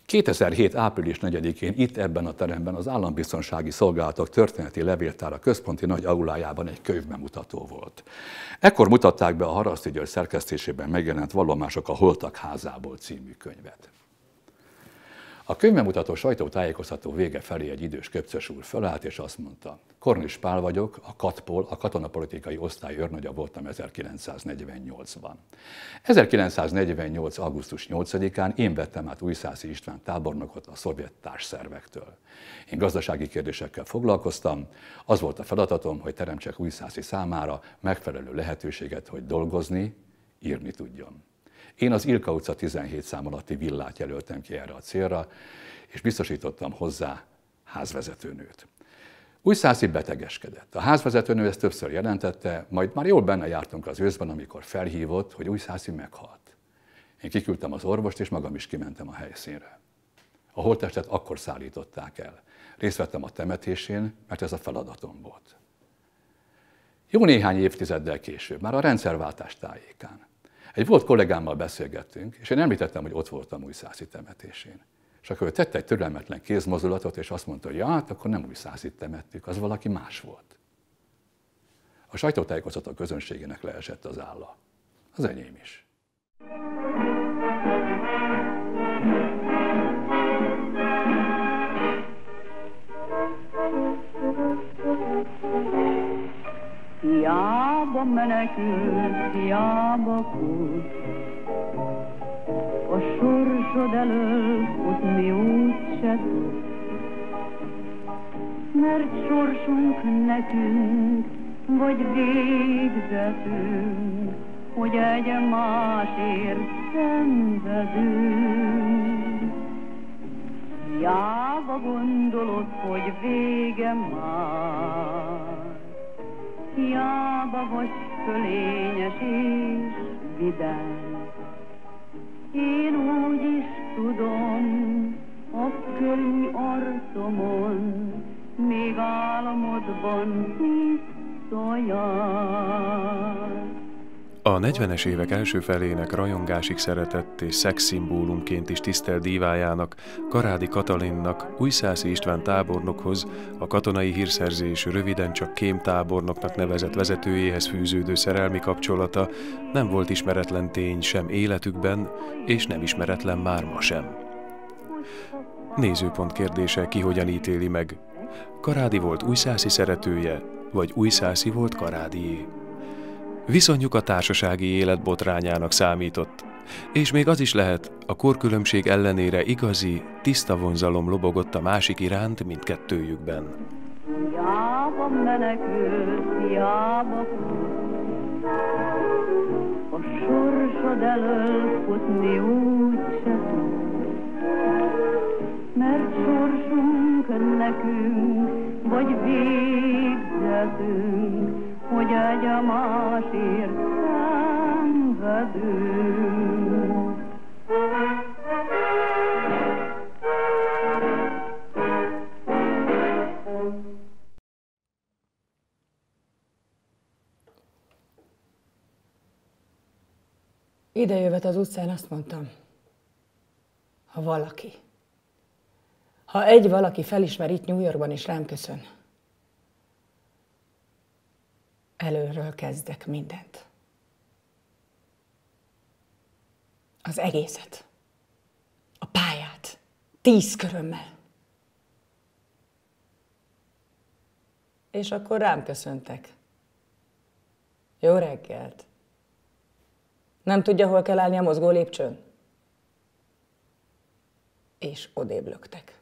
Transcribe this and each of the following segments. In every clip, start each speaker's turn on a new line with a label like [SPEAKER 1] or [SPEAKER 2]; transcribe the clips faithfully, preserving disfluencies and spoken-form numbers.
[SPEAKER 1] kétezer-hét. április negyedikén itt ebben a teremben az Állambiztonsági Szolgálatok Történeti Levéltára központi nagy aulájában egy könyvbemutató volt. Ekkor mutatták be a Haraszti György szerkesztésében megjelent Vallomások a holtak házából című könyvet. A könyvbemutató sajtótájékoztató vége felé egy idős köpcös úr fölállt és azt mondta: Kornis Pál vagyok, a Katpol, a katonapolitikai osztály őrnagya voltam ezerkilencszáznegyvennyolcban. ezerkilencszáznegyvennyolc. augusztus nyolcadikán én vettem át Újszászi István tábornokot a szovjet társszervektől. Én gazdasági kérdésekkel foglalkoztam, az volt a feladatom, hogy teremtsek Újszászi számára megfelelő lehetőséget, hogy dolgozni, írni tudjon. Én az Ilka utca tizenhét szám alatti villát jelöltem ki erre a célra, és biztosítottam hozzá házvezetőnőt. Újszászi betegeskedett. A házvezetőnő ezt többször jelentette, majd már jól benne jártunk az őszben, amikor felhívott, hogy Újszászi meghalt. Én kiküldtem az orvost, és magam is kimentem a helyszínre. A holttestet akkor szállították el. Részt vettem a temetésén, mert ez a feladatom volt. Jó néhány évtizeddel később, már a rendszerváltás tájékán, egy volt kollégámmal beszélgettünk, és én említettem, hogy ott voltam Újszászi temetésén. És akkor ő tette egy türelmetlen kézmozdulatot, és azt mondta, hogy ja, hát akkor nem Újszászit temettük, az valaki más volt. A sajtótájékoztató közönségének leesett az álla. Az enyém is.
[SPEAKER 2] Hiába menekült, hiába fut, a sorsod elől futni úgyse tud. Mert sorsunk nekünk, vagy végzetünk, hogy egy másért szenvedünk. Hiába gondolod, hogy vége már, hiába vagy fölényes és vidám. Én úgy is tudom, a könny arcomon, még álmodban visszajár.
[SPEAKER 3] A negyvenes évek első felének rajongásig szeretett és szexszimbólumként is tisztelt dívájának, Karádi Katalinnak, Újszászi István tábornokhoz, a katonai hírszerzés röviden csak kémtábornoknak nevezett vezetőjéhez fűződő szerelmi kapcsolata nem volt ismeretlen tény sem életükben, és nem ismeretlen már ma sem. Nézőpont kérdése, ki hogyan ítéli meg. Karádi volt Újszászi szeretője, vagy Újszászi volt Karádié. Viszonyuk a társasági élet botrányának számított, és még az is lehet, a korkülönbség ellenére igazi, tiszta vonzalom lobogott a másik iránt mindkettőjükben.
[SPEAKER 2] Hiába menekült, hiába fut, a sorsod elől futni úgyse tud. Mert sorsunk nekünk, vagy végzetünk, hogy egy a másért szenvedünk.
[SPEAKER 4] Idejövet az utcán azt mondtam, ha valaki, ha egy valaki felismer itt New Yorkban és rám köszön, előről kezdek mindent. Az egészet. A pályát. Tíz körömmel. És akkor rám köszöntek. Jó reggelt. Nem tudja, hol kell állni a mozgó lépcsőn? És odébb löktek.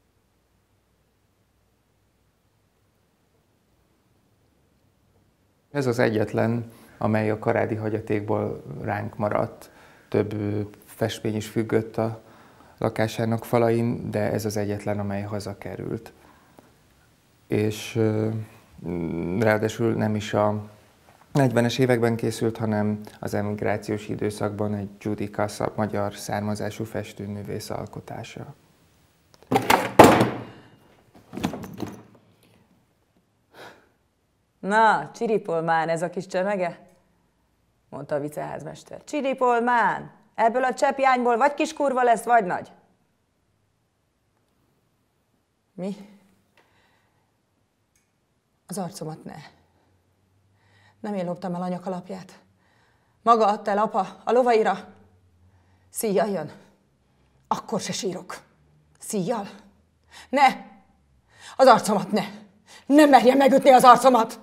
[SPEAKER 5] Ez az egyetlen, amely a karádi hagyatékból ránk maradt. Több festmény is függött a lakásának falain, de ez az egyetlen, amely hazakerült. És ráadásul nem is a negyvenes években készült, hanem az emigrációs időszakban egy Judy Kassa magyar származású festőművész alkotása.
[SPEAKER 4] Na, csiripolmán ez a kis csemege? Mondta a viceházmester. Csiripolmán! Ebből a cseppjányból vagy kis kurva lesz, vagy nagy. Mi? Az arcomat ne. Nem én loptam el anya kalapját. Maga adta el apa a lovaira. Szíjjal jön. Akkor se sírok. Szíjjal? Ne! Az arcomat ne! Nem merje megütni az arcomat!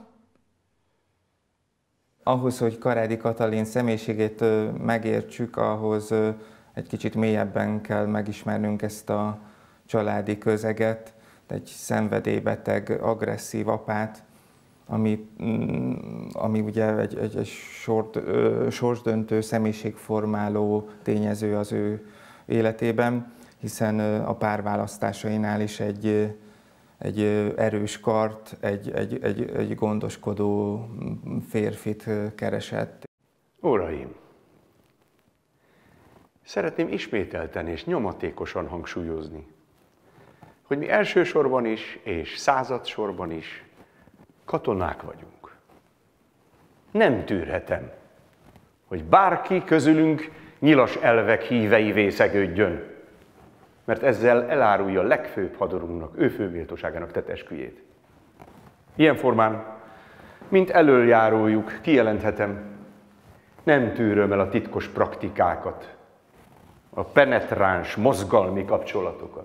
[SPEAKER 5] Ahhoz, hogy Karádi Katalin személyiségét megértsük, ahhoz egy kicsit mélyebben kell megismernünk ezt a családi közeget, egy szenvedélybeteg, agresszív apát, ami, ami ugye egy, egy, egy sort, sorsdöntő, személyiségformáló tényező az ő életében, hiszen a párválasztásainál is egy, egy erős kart, egy, egy, egy, egy gondoskodó férfit keresett.
[SPEAKER 6] Uraim! Szeretném ismételten és nyomatékosan hangsúlyozni, hogy mi elsősorban is és századsorban is katonák vagyunk. Nem tűrhetem, hogy bárki közülünk nyilas elvek hívei vészegődjön, mert ezzel elárulja a legfőbb hadorunknak, ő főméltóságának tett esküjét. Ilyen formán, mint elöljárójuk, kijelenthetem, nem tűröm el a titkos praktikákat, a penetráns mozgalmi kapcsolatokat.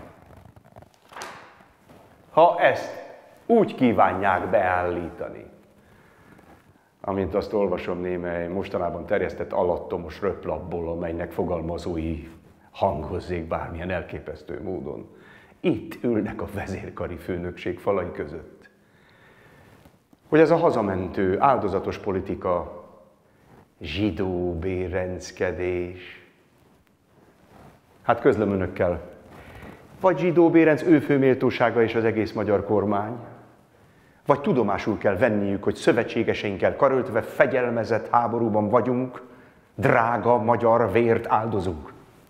[SPEAKER 6] Ha ezt úgy kívánják beállítani, amint azt olvasom némely mostanában terjesztett alattomos röplapból, amelynek fogalmazói hangozzék bármilyen elképesztő módon. Itt ülnek a vezérkari főnökség falai között. Hogy ez a hazamentő, áldozatos politika, zsidó bérenckedés. Hát közlöm önökkel, vagy Zsidó Bérenc ő főméltósága és az egész magyar kormány, vagy tudomásul kell venniük, hogy szövetségeseinkkel karöltve fegyelmezett háborúban vagyunk, drága magyar vért áldozunk.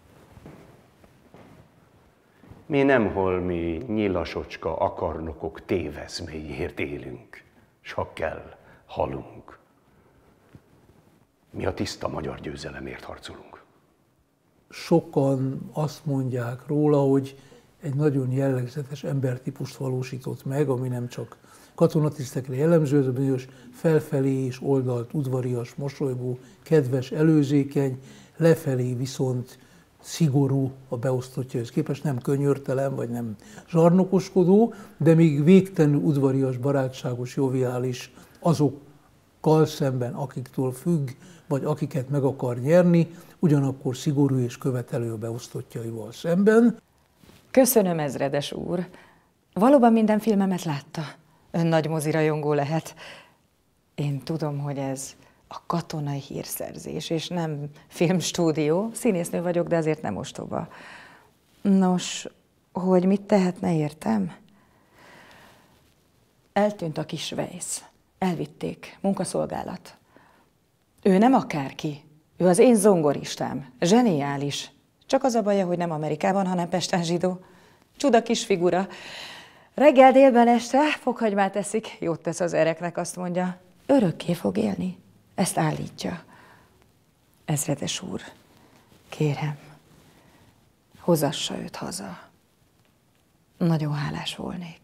[SPEAKER 6] Mi nem holmi nyilasocska akarnokok téveszméjért élünk, s ha kell, halunk. Mi a tiszta magyar győzelemért harcolunk.
[SPEAKER 7] Sokan azt mondják róla, hogy egy nagyon jellegzetes embertípust valósított meg, ami nem csak katonatisztekre jellemző, ez a bizonyos felfelé és oldalt udvarias, mosolygó, kedves, előzékeny, lefelé viszont szigorú a beosztottjaihoz képest, nem könyörtelen, vagy nem zsarnokoskodó, de még végtelenül udvarias, barátságos, joviális azokkal szemben, akiktől függ, vagy akiket meg akar nyerni, ugyanakkor szigorú és követelő a beosztottjaival szemben.
[SPEAKER 8] Köszönöm, ezredes úr. Valóban minden filmemet látta. Ön nagy mozirajongó lehet. Én tudom, hogy ez a katonai hírszerzés, és nem filmstúdió. Színésznő vagyok, de azért nem ostoba. Nos, hogy mit tehetne értem? Eltűnt a kis Weiss. Elvitték. Munkaszolgálat. Ő nem akárki. Ő az én zongoristám. Zseniális. Csak az a baja, hogy nem Amerikában, hanem Pesten zsidó. Csuda kis figura. Reggel, délben, este fokhagymát eszik. Jót tesz az ereknek, azt mondja. Örökké fog élni. Ezt állítja. Ezredes úr, kérem, hozassa őt haza. Nagyon hálás volnék.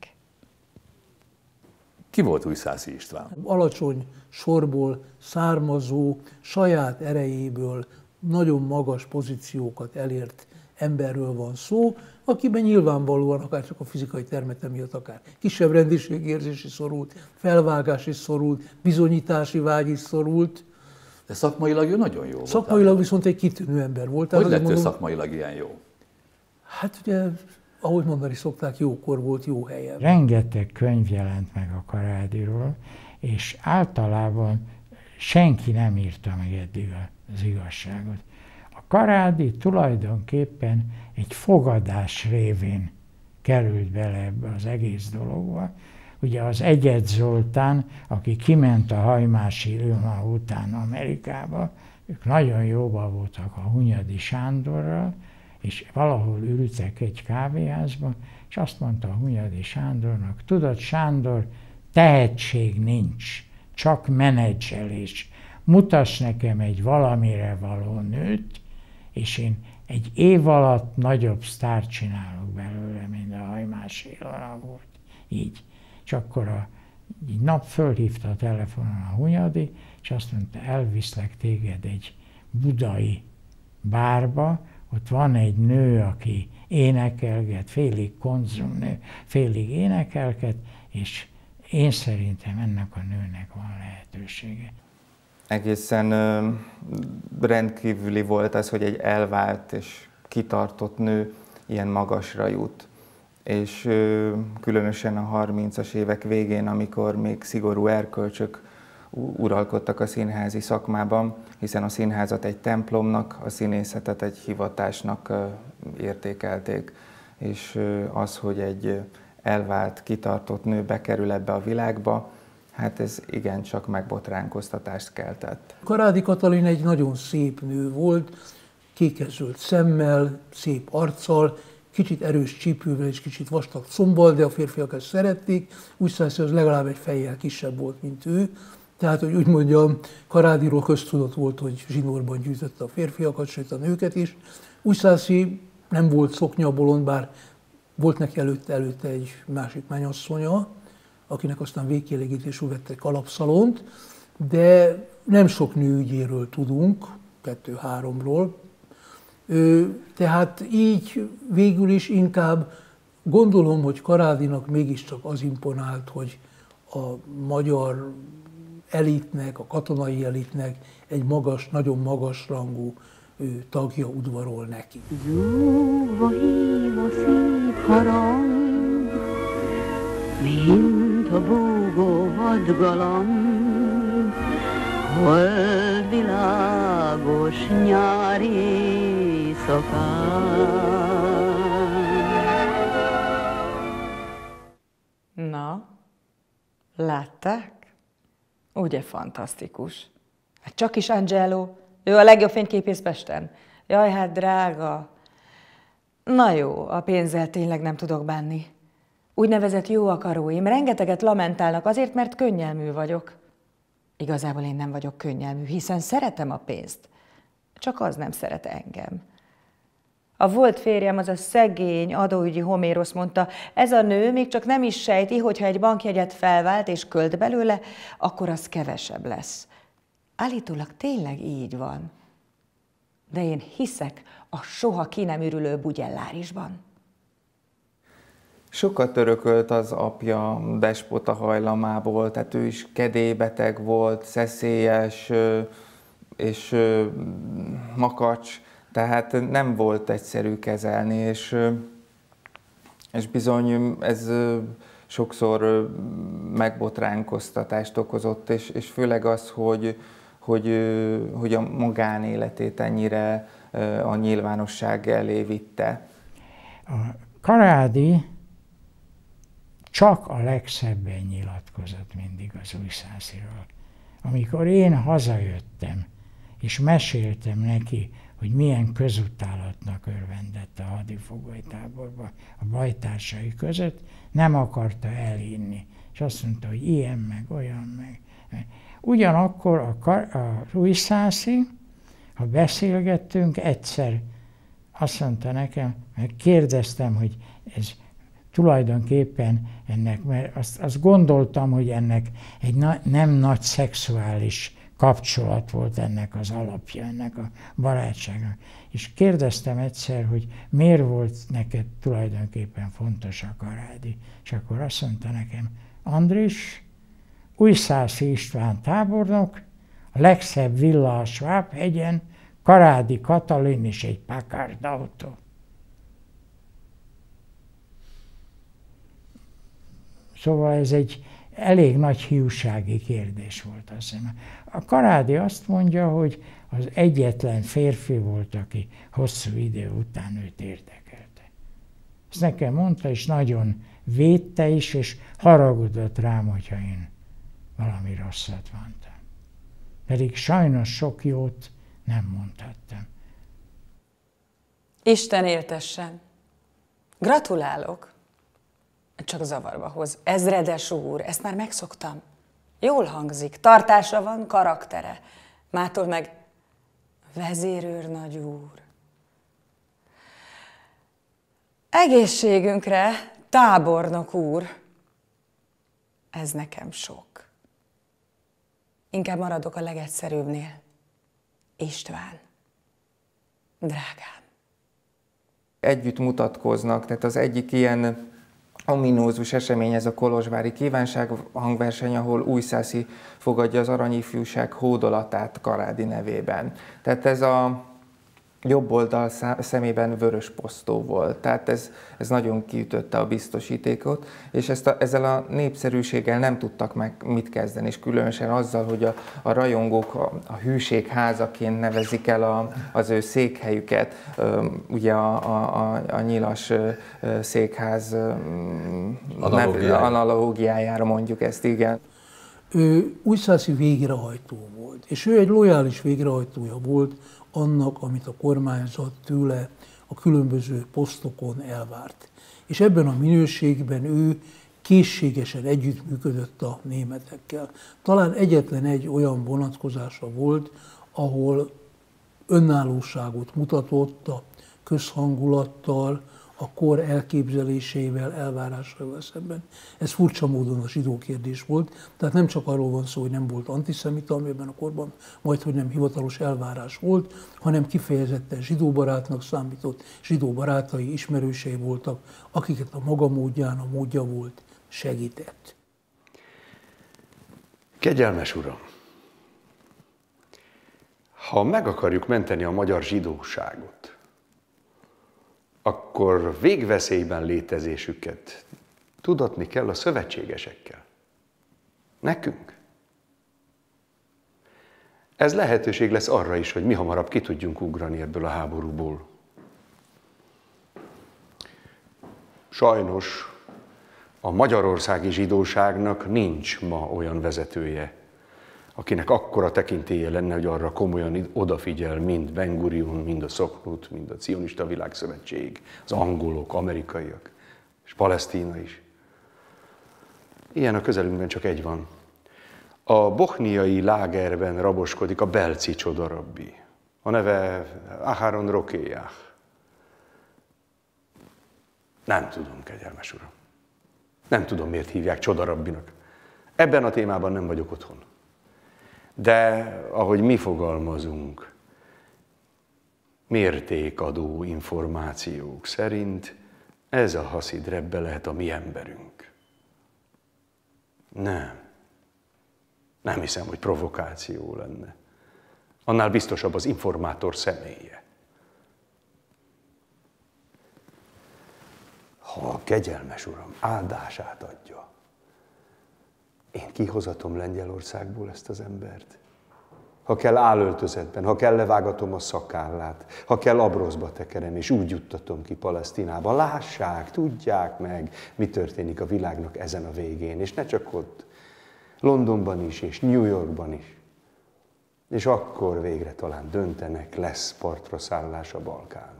[SPEAKER 1] Ki volt Újszászi István?
[SPEAKER 7] Alacsony sorból származó, saját erejéből nagyon magas pozíciókat elért emberről van szó, akiben nyilvánvalóan akár csak a fizikai termete miatt, akár kisebb rendiségérzés is szorult, felvágás is szorult, bizonyítási vágy is szorult.
[SPEAKER 1] De szakmailag ő nagyon jó volt.
[SPEAKER 7] Szakmailag viszont egy kitűnő ember volt.
[SPEAKER 1] Hogy lett ő szakmailag ilyen jó?
[SPEAKER 7] Hát ugye, ahogy mondani szokták, jókor volt, jó helyen.
[SPEAKER 9] Rengeteg könyv jelent meg a Karádiról, és általában senki nem írta meg eddig az igazságot. A Karádi tulajdonképpen egy fogadás révén került bele ebbe az egész dologba. Ugye az Egyed Zoltán, aki kiment a Hajmási Ilma után Amerikába, ők nagyon jóban voltak a Hunyadi Sándorral, és valahol ültek egy kávéházban, és azt mondta a Hunyadi Sándornak, tudod, Sándor, tehetség nincs, csak menedzselés. Mutass nekem egy valamire való nőt, és én egy év alatt nagyobb sztárt csinálok belőle, mint a Hajmás Ilona volt. Így. És akkor a, egy nap fölhívta a telefonon a Hunyadi, és azt mondta, elviszlek téged egy budai bárba, ott van egy nő, aki énekelget, félig konzumnő, félig énekelget, és én szerintem ennek a nőnek van lehetősége.
[SPEAKER 5] Egészen ö, rendkívüli volt az, hogy egy elvált és kitartott nő ilyen magasra jut. És ö, különösen a harmincas évek végén, amikor még szigorú erkölcsök uralkodtak a színházi szakmában, hiszen a színházat egy templomnak, a színészetet egy hivatásnak ö, értékelték. És ö, az, hogy egy elvált, kitartott nő bekerül ebbe a világba, hát ez igencsak megbotránkoztatást keltett.
[SPEAKER 7] Karádi Katalin egy nagyon szép nő volt, kékezöld szemmel, szép arccal, kicsit erős csípővel és kicsit vastag combbal, de a férfiak ezt szerették. Úgy szászi, az legalább egy fejjel kisebb volt, mint ő. Tehát, hogy úgy mondjam, Karádiról köztudott volt, hogy zsinórban gyűjtötte a férfiakat, sőt a nőket is. Úgy szászi nem volt szoknyabolond, bár volt neki előtte, előtte egy másik mennyasszonya, akinek aztán végkielégítésül vett egy kalapszalont, de nem sok nő ügyéről tudunk, kettő-háromról. Tehát így végül is inkább gondolom, hogy Karádinak mégiscsak az imponált, hogy a magyar elitnek, a katonai elitnek egy magas, nagyon magas rangú tagja udvarol neki.
[SPEAKER 2] Zúgva hív a szép harang, mint a búgó vadgalamb, hold világos nyári éjszakán.
[SPEAKER 8] Na, látták? Ugye fantasztikus? Hát csak is Angelo, ő a legjobb fényképész Pesten. Jaj, hát drága. Na jó, a pénzzel tényleg nem tudok bánni. Úgynevezett jó akaróim rengeteget lamentálnak azért, mert könnyelmű vagyok. Igazából én nem vagyok könnyelmű, hiszen szeretem a pénzt. Csak az nem szeret engem. A volt férjem, az a szegény adóügyi Homérosz mondta, ez a nő még csak nem is sejti, hogyha egy bankjegyet felvált és költ belőle, akkor az kevesebb lesz. Állítólag tényleg így van. De én hiszek a soha ki nem ürülő bugyellárisban.
[SPEAKER 5] Sokat örökölt az apja despota hajlamából, tehát ő is kedélybeteg volt, szeszélyes és makacs, tehát nem volt egyszerű kezelni, és, és bizony ez sokszor megbotránkoztatást okozott, és, és főleg az, hogy, hogy, hogy a magánéletét ennyire a nyilvánosság elé vitte.
[SPEAKER 9] A Karádi csak a legszebben nyilatkozott mindig az Újszásziról. Amikor én hazajöttem, és meséltem neki, hogy milyen közutálatnak örvendett a hadifogolytáborban a bajtársai között, nem akarta elhinni. És azt mondta, hogy ilyen meg, olyan meg. Ugyanakkor a, a Újszászi, ha beszélgettünk, egyszer azt mondta nekem, mert kérdeztem, hogy ez tulajdonképpen ennek, mert azt, azt gondoltam, hogy ennek egy na, nem nagy szexuális kapcsolat volt ennek az alapja, ennek a barátságnak. És kérdeztem egyszer, hogy miért volt neked tulajdonképpen fontos a Karádi. És akkor azt mondta nekem, Andris, Újszászi István tábornok, a legszebb villa a Sváb-hegyen, Karádi Katalin és egy Packard autó. Szóval ez egy elég nagy hiúsági kérdés volt, azt hiszem. A Karádi azt mondja, hogy az egyetlen férfi volt, aki hosszú idő után őt érdekelte. Ezt nekem mondta, és nagyon védte is, és haragudott rám, hogyha én valami rosszat mondtam. Pedig sajnos sok jót nem mondhattam.
[SPEAKER 8] Isten éltessen! Gratulálok! Csak zavarba hoz. Ezredes úr, ezt már megszoktam. Jól hangzik, tartása van, karaktere. Mától meg vezérőr nagy úr. Egészségünkre, tábornok úr! Ez nekem sok. Inkább maradok a legegyszerűbbnél. István, drágám.
[SPEAKER 5] Együtt mutatkoznak, tehát az egyik ilyen ominózus esemény ez a kolozsvári kívánság hangverseny, ahol Újszászi fogadja az aranyifjúság hódolatát Karádi nevében. Tehát ez a jobb oldal szemében vörös posztó volt. Tehát ez, ez nagyon kiütötte a biztosítékot, és ezt a, ezzel a népszerűséggel nem tudtak meg mit kezdeni, és különösen azzal, hogy a, a rajongók a, a hűség házaként nevezik el a, az ő székhelyüket. Ugye a, a, a, a nyilas székház
[SPEAKER 1] analógiájára.
[SPEAKER 5] analógiájára mondjuk ezt, igen.
[SPEAKER 7] Ő Újszászi végrehajtó volt, és ő egy lojális végrehajtója volt annak, amit a kormányzat tőle a különböző posztokon elvárt. És ebben a minőségben ő készségesen együttműködött a németekkel. Talán egyetlen egy olyan vonatkozása volt, ahol önállóságot mutatott a közhangulattal, a kor elképzeléseivel, elvárásaival szemben. Ez furcsa módon a zsidó kérdés volt, tehát nem csak arról van szó, hogy nem volt antiszemita, ami ebben a korban majdhogy nem hivatalos elvárás volt, hanem kifejezetten zsidóbarátnak számított, zsidó barátai, ismerősei voltak, akiket a maga módján, a módja volt, segített.
[SPEAKER 6] Kegyelmes Uram! Ha meg akarjuk menteni a magyar zsidóságot, akkor végveszélyben létezésüket tudatni kell a szövetségesekkel. Nekünk. Ez lehetőség lesz arra is, hogy mi hamarabb ki tudjunk ugrani ebből a háborúból. Sajnos a magyarországi zsidóságnak nincs ma olyan vezetője, akinek akkora tekintélye lenne, hogy arra komolyan odafigyel mind Ben Gurion, mind a Szoknut, mind a Cionista Világszövetség, az angolok, amerikaiak, és Palesztina is. Ilyen a közelünkben csak egy van. A bochniai lágerben raboskodik a belci csodarabbi. A neve Aharon Rokéjach. Nem tudom, kegyelmes Uram. Nem tudom, miért hívják csodarabbinak. Ebben a témában nem vagyok otthon. De ahogy mi fogalmazunk, mértékadó információk szerint ez a haszid rebbe lehet a mi emberünk. Nem. Nem hiszem, hogy provokáció lenne. Annál biztosabb az informátor személye. Ha a kegyelmes Uram áldását adja, én kihozatom Lengyelországból ezt az embert. Ha kell álöltözetben, ha kell levágatom a szakállát, ha kell abroszba tekerem, és úgy juttatom ki Palesztinába. Lássák, tudják meg, mi történik a világnak ezen a végén. És ne csak ott, Londonban is, és New Yorkban is. És akkor végre talán döntenek, lesz partra szállás a Balkánon.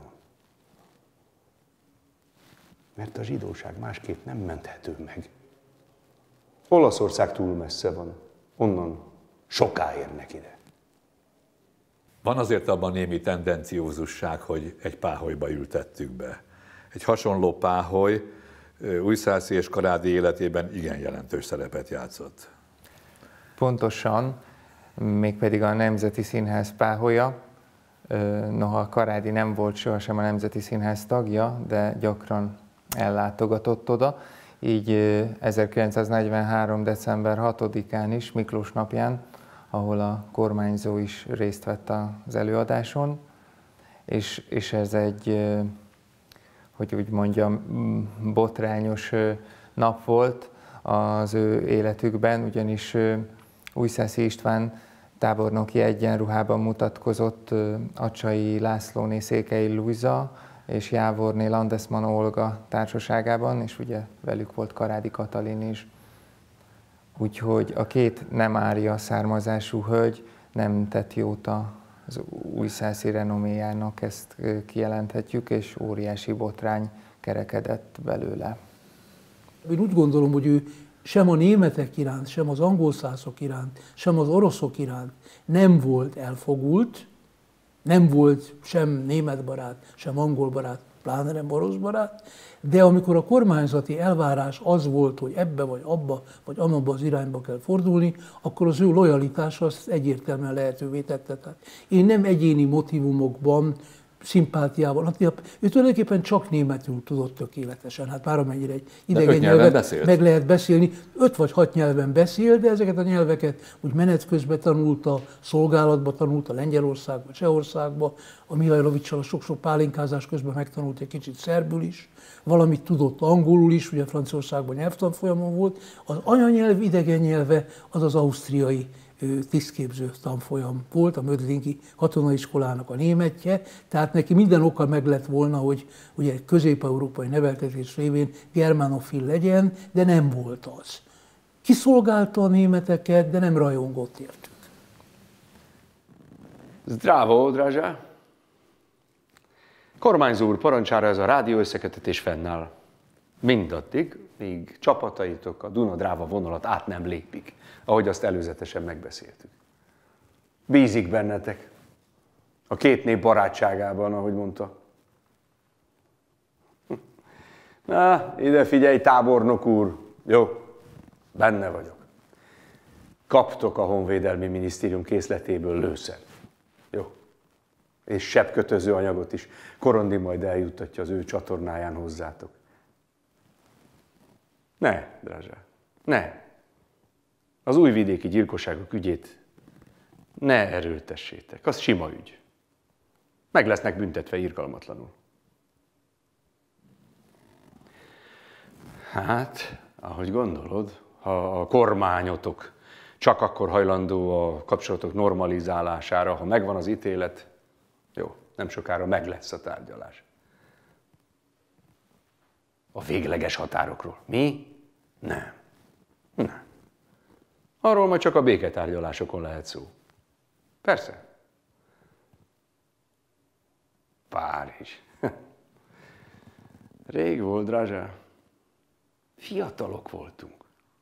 [SPEAKER 6] Mert a zsidóság másképp nem menthető meg. Olaszország túl messze van, onnan soká érnek ide.
[SPEAKER 1] Van azért abban némi tendenciózusság, hogy egy páholyba ültettük be. Egy hasonló páholy Újszászi és Karádi életében igen jelentős szerepet játszott.
[SPEAKER 5] Pontosan, mégpedig a Nemzeti Színház páholya. Noha Karádi nem volt sohasem a Nemzeti Színház tagja, de gyakran ellátogatott oda. Így ezerkilencszáznegyvenhárom. december hatodikán is, Miklós napján, ahol a kormányzó is részt vett az előadáson, és, és ez egy, hogy úgy mondjam, botrányos nap volt az ő életükben, ugyanis Újszászi István tábornoki egyenruhában mutatkozott Acsai Lászlóné Székely Lujza és Jávorné Landesman Olga társaságában, és ugye velük volt Karádi Katalin is. Úgyhogy a két nem ária származású hölgy nem tett jót az újszászi renoméjának, ezt kijelenthetjük, és óriási botrány kerekedett belőle.
[SPEAKER 7] Én úgy gondolom, hogy ő sem a németek iránt, sem az angolszászok iránt, sem az oroszok iránt nem volt elfogult, nem volt sem német barát, sem angol barát, pláne nem orosz barát, de amikor a kormányzati elvárás az volt, hogy ebbe vagy abba, vagy amabba az irányba kell fordulni, akkor az ő lojalitása azt egyértelműen lehetővé tette. Tehát én nem egyéni motivumokban, szimpátiával. Hát, ő tulajdonképpen csak németül tudott tökéletesen, hát már amennyire egy idegen nyelvet meg lehet beszélni. Öt vagy hat nyelven beszél, de ezeket a nyelveket úgy menet közben tanulta, szolgálatba tanulta, Lengyelországba, Csehországba, a Mihajlovics-sal a sok-sok pálinkázás közben megtanult egy kicsit szerbül is, valamit tudott angolul is, ugye Franciaországban nyelvtanfolyamon volt. Az anyanyelv, idegen nyelve az az ausztriai tisztképző tanfolyam volt, a Mödlingi katonaiskolának a németje, tehát neki minden oka meg lett volna, hogy ugye közép-európai neveltetés révén germánofil legyen, de nem volt az. Kiszolgálta a németeket, de nem rajongott értük.
[SPEAKER 6] Zdravo, Drazsa! Kormányzó úr parancsára ez a rádió összekötetés fennáll. Mindaddig, míg csapataitok a Duna-Dráva vonalat át nem lépik, ahogy azt előzetesen megbeszéltük. Bízik bennetek. A két nép barátságában, ahogy mondta. Na, ide figyelj, tábornok úr. Jó, benne vagyok. Kaptok a Honvédelmi Minisztérium készletéből lőszert. Jó. És sebkötöző anyagot is. Korondi majd eljuttatja az ő csatornáján hozzátok. Ne, Drazsa, ne. Az újvidéki gyilkosságok ügyét ne erőltessétek. Az sima ügy. Meg lesznek büntetve irgalmatlanul. Hát, ahogy gondolod, ha a kormányotok csak akkor hajlandó a kapcsolatok normalizálására, ha megvan az ítélet, jó, nem sokára meg lesz a tárgyalás. A végleges határokról. Mi? Nem. Nem. Arról majd csak a béketárgyalásokon lehet szó. Persze. Párizs. Rég volt, Drazsa. Fiatalok voltunk.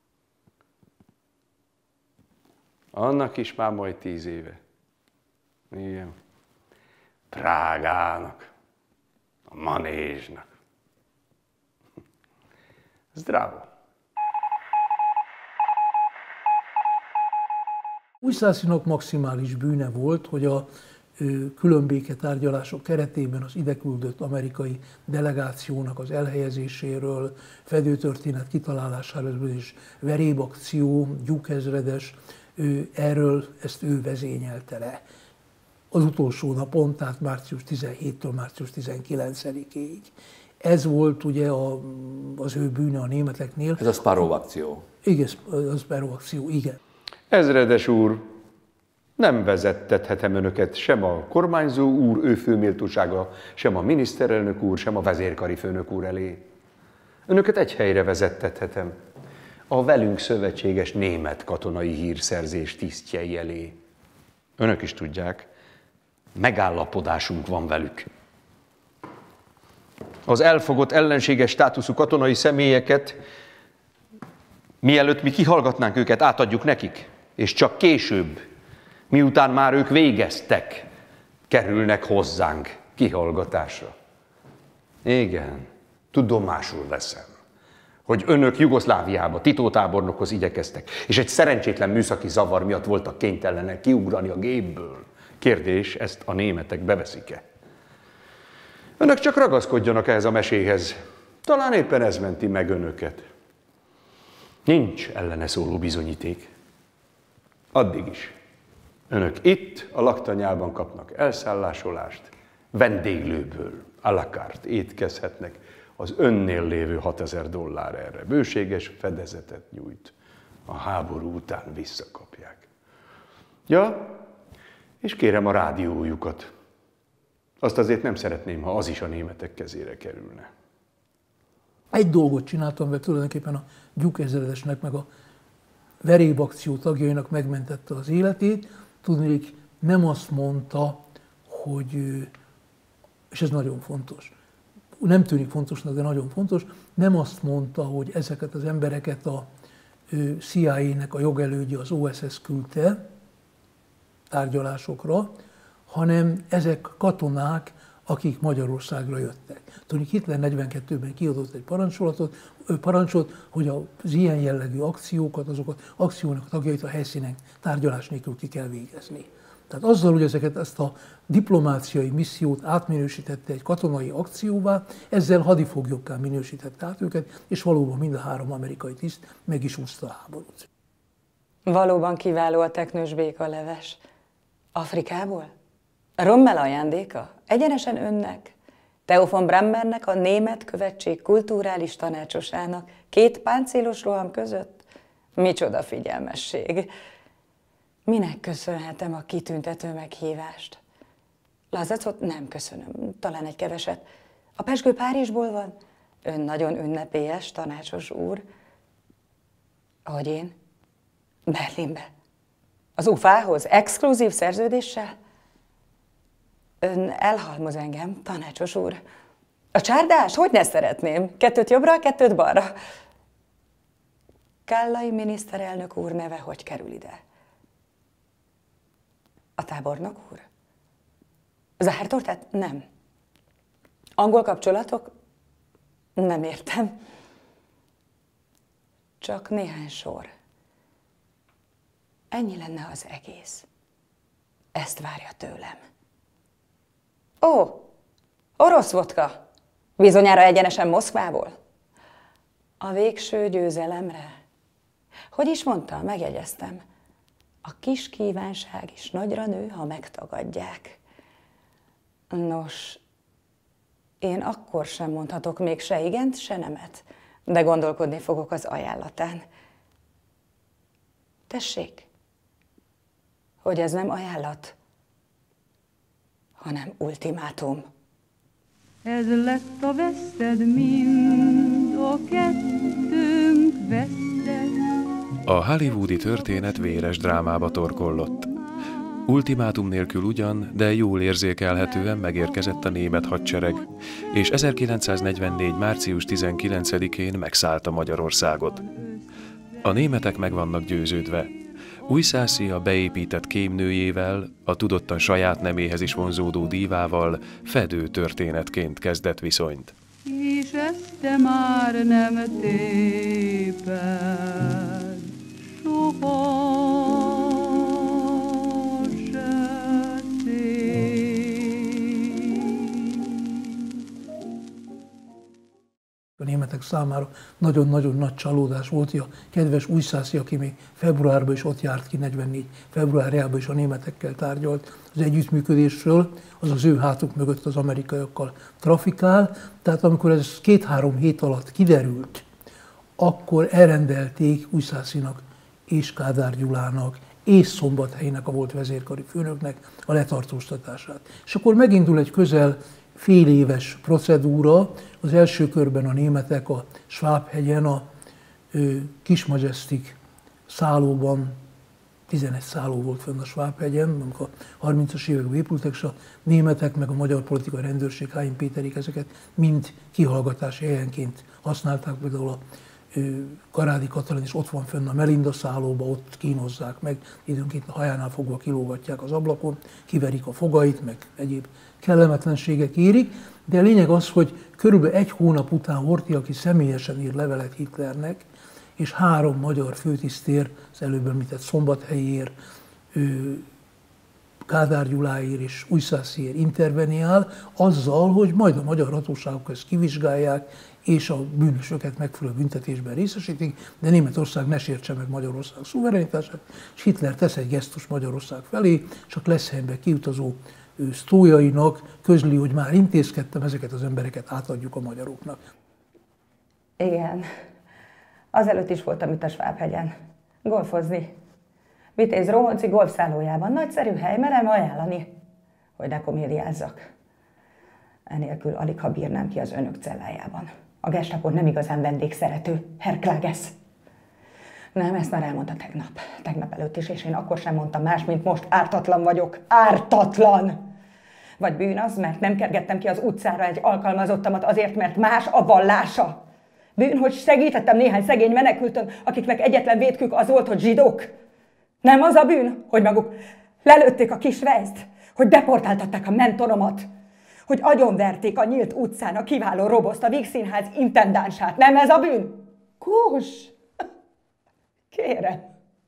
[SPEAKER 6] Annak is már majd tíz éve. Igen. Prágának, a Manézsnak. Zdravo.
[SPEAKER 7] Újszászinak maximális bűne volt, hogy a különbéketárgyalások keretében az ideküldött amerikai delegációnak az elhelyezéséről, fedőtörténet kitalálásáról és verébakció, Gyukezredes, erről ezt ő vezényelte le. Az utolsó napon, tehát március tizenhétől március tizenkilencedikéig. Ez volt ugye a, az ő bűne a németeknél.
[SPEAKER 1] Ez a Sparrow akció.
[SPEAKER 7] Igen, a Sparrow akció, igen.
[SPEAKER 6] Ezredes úr, nem vezettethetem önöket sem a kormányzó úr, ő főméltósága, sem a miniszterelnök úr, sem a vezérkari főnök úr elé. Önöket egy helyre vezettethetem, a velünk szövetséges német katonai hírszerzés tisztjei elé. Önök is tudják, megállapodásunk van velük. Az elfogott ellenséges státuszú katonai személyeket, mielőtt mi kihallgatnánk őket, átadjuk nekik, és csak később, miután már ők végeztek, kerülnek hozzánk kihallgatásra. Igen, tudomásul veszem, hogy önök Jugoszláviába titótábornokhoz igyekeztek, és egy szerencsétlen műszaki zavar miatt voltak kénytelenek kiugrani a gépből. Kérdés, ezt a németek beveszik-e? Önök csak ragaszkodjanak ehhez a meséhez. Talán éppen ez menti meg önöket. Nincs ellene szóló bizonyíték. Addig is. Önök itt a laktanyában kapnak elszállásolást, vendéglőből à la carte étkezhetnek, az önnél lévő hatezer dollár erre bőséges fedezetet nyújt. A háború után visszakapják. Ja, és kérem a rádiójukat. Azt azért nem szeretném, ha az is a németek kezére kerülne.
[SPEAKER 7] Egy dolgot csináltam, mert tulajdonképpen a Gyukezredesnek meg a verébakció tagjainak megmentette az életét. Tudnék, nem azt mondta, hogy, és ez nagyon fontos, nem tűnik fontosnak, de nagyon fontos, nem azt mondta, hogy ezeket az embereket a C I A-nek a jogelődje, az O S S küldte tárgyalásokra, hanem ezek katonák akik Magyarországra jöttek. Tudni, Hitler negyvenkettőben kiadott egy parancsolatot, parancsot, hogy az ilyen jellegű akciókat, azokat akciónak a tagjait a helyszínen tárgyalás nélkül ki kell végezni. Tehát azzal, hogy ezeket, ezt a diplomáciai missziót átminősítette egy katonai akcióvá, ezzel hadifoglyokká minősítette át őket, és valóban mind a három amerikai tiszt meg is úszta a háborút.
[SPEAKER 8] Valóban kiváló a teknős békaleves. Afrikából? Rommel ajándéka? Egyenesen önnek? Theo von Brammernek, a német követség kulturális tanácsosának két páncélos roham között? Micsoda figyelmesség! Minek köszönhetem a kitüntető meghívást? Lazacot nem köszönöm, talán egy keveset. A pezsgő Párizsból van? Ön nagyon ünnepélyes, tanácsos úr. Ahogy én? Berlinbe. Az u fához? Exkluzív szerződéssel? Ön elhalmoz engem, tanácsos úr. A csárdás? Hogy ne szeretném? Kettőt jobbra, kettőt balra. Kállai miniszterelnök úr neve hogy kerül ide? A tábornok úr? Zárt ortát? Nem. Angol kapcsolatok? Nem értem. Csak néhány sor. Ennyi lenne az egész. Ezt várja tőlem. Ó, orosz vodka. Bizonyára egyenesen Moszkvából. A végső győzelemre. Hogy is mondta, megjegyeztem. A kis kívánság is nagyra nő, ha megtagadják. Nos, én akkor sem mondhatok még se igent, se nemet, de gondolkodni fogok az ajánlatán. Tessék, hogy ez nem ajánlat, hanem ultimátum.
[SPEAKER 2] Ez lett a veszted, mind a kettőnk veszted.
[SPEAKER 3] A hollywoodi történet véres drámába torkollott. Ultimátum nélkül ugyan, de jól érzékelhetően megérkezett a német hadsereg, és ezerkilencszáznegyvennégy. március tizenkilencedikén megszállta Magyarországot. A németek meg vannak győződve. Újszászi a beépített kémnőjével, a tudottan saját neméhez is vonzódó dívával fedő történetként kezdett viszonyt.
[SPEAKER 2] És ezt te már nem téped soha se
[SPEAKER 7] A németek számára nagyon-nagyon nagy csalódás volt, hogy a kedves Újszászi, aki még februárban is ott járt ki, negyvennégy februárjában is a németekkel tárgyalt az együttműködésről, az az ő hátuk mögött az amerikaiakkal trafikál. Tehát amikor ez két-három hét alatt kiderült, akkor elrendelték Újszászinak és Kádár Gyulának és Szombathelynek, a volt vezérkari főnöknek a letartóztatását. És akkor megindul egy közel fél éves procedúra. Az első körben a németek a Svábhegyen, a Kismajestic szállóban, tizenegy szálló volt fönn a Svábhegyen, amikor a harmincas években épültek, és a németek meg a magyar politikai rendőrség, Hájn Péterik ezeket mind kihallgatási helyenként használták. Például a Karádi Katalin is ott van fönn a Melinda szállóba, ott kínozzák meg, időnként a hajánál fogva kilógatják az ablakon, kiverik a fogait, meg egyéb kellemetlenségek érik, de a lényeg az, hogy körülbelül egy hónap után Horthy, aki személyesen ír levelet Hitlernek, és három magyar főtisztér, az előbb említett Szombathelyér, Kádár Gyuláér és Újszásziér interveniál, azzal, hogy majd a magyar hatóságok ezt kivizsgálják, és a bűnösöket megfelelő büntetésben részesítik, de Németország ne sértse meg Magyarország szuverenitását, és Hitler tesz egy gesztus Magyarország felé, csak lesz helyben kiutazó sztójainak közli, hogy már intézkedtem, ezeket az embereket átadjuk a magyaroknak.
[SPEAKER 8] Igen. Azelőtt is voltam itt a Svábhegyen. Golfozni. Vitéz Rohonci golfszállójában. Nagyszerű hely, merem ajánlani, hogy ne komédiázzak. Enélkül alig ha bírnám ki az önök cellájában. A Gestapo nem igazán vendégszerető, Herr Klages. Nem, ezt már elmondta tegnap. Tegnap előtt is, és én akkor sem mondtam más, mint most ártatlan vagyok. Ártatlan! Vagy bűn az, mert nem kergettem ki az utcára egy alkalmazottamat azért, mert más a vallása. Bűn, hogy segítettem néhány szegény menekültön, akiknek egyetlen vétkük az volt, hogy zsidók. Nem az a bűn, hogy maguk lelőtték a kis Weißt, hogy deportáltatták a mentoromat,
[SPEAKER 10] hogy agyonverték a nyílt utcán a kiváló Robozt, a Vígszínház intendánsát. Nem ez a bűn? Kós! Kérem.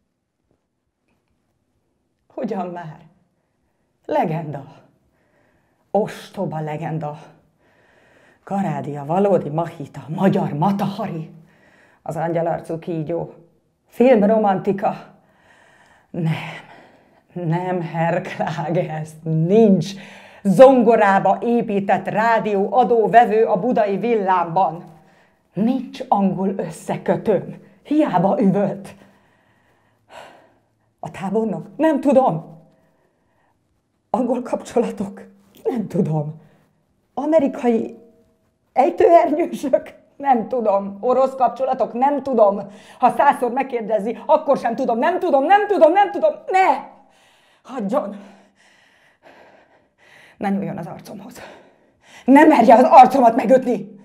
[SPEAKER 10] Ugyan már. Legenda. Ostoba legenda. Karádi a valódi Mahita, magyar Mata Hari. Az angyalarcú kígyó. Filmromantika. Nem. Nem, Herr Klages, nincs zongorába épített rádió adóvevő a budai villámban. Nincs angol összekötőm. Hiába üvölt. A tábornok? Nem tudom. Angol kapcsolatok? Nem tudom. Amerikai ejtőernyősök? Nem tudom. Orosz kapcsolatok? Nem tudom. Ha százszor megkérdezi, akkor sem tudom. Nem tudom, nem tudom, nem tudom. Ne! Hagyjon! Ne nyúljon az arcomhoz. Ne merje az arcomat megütni!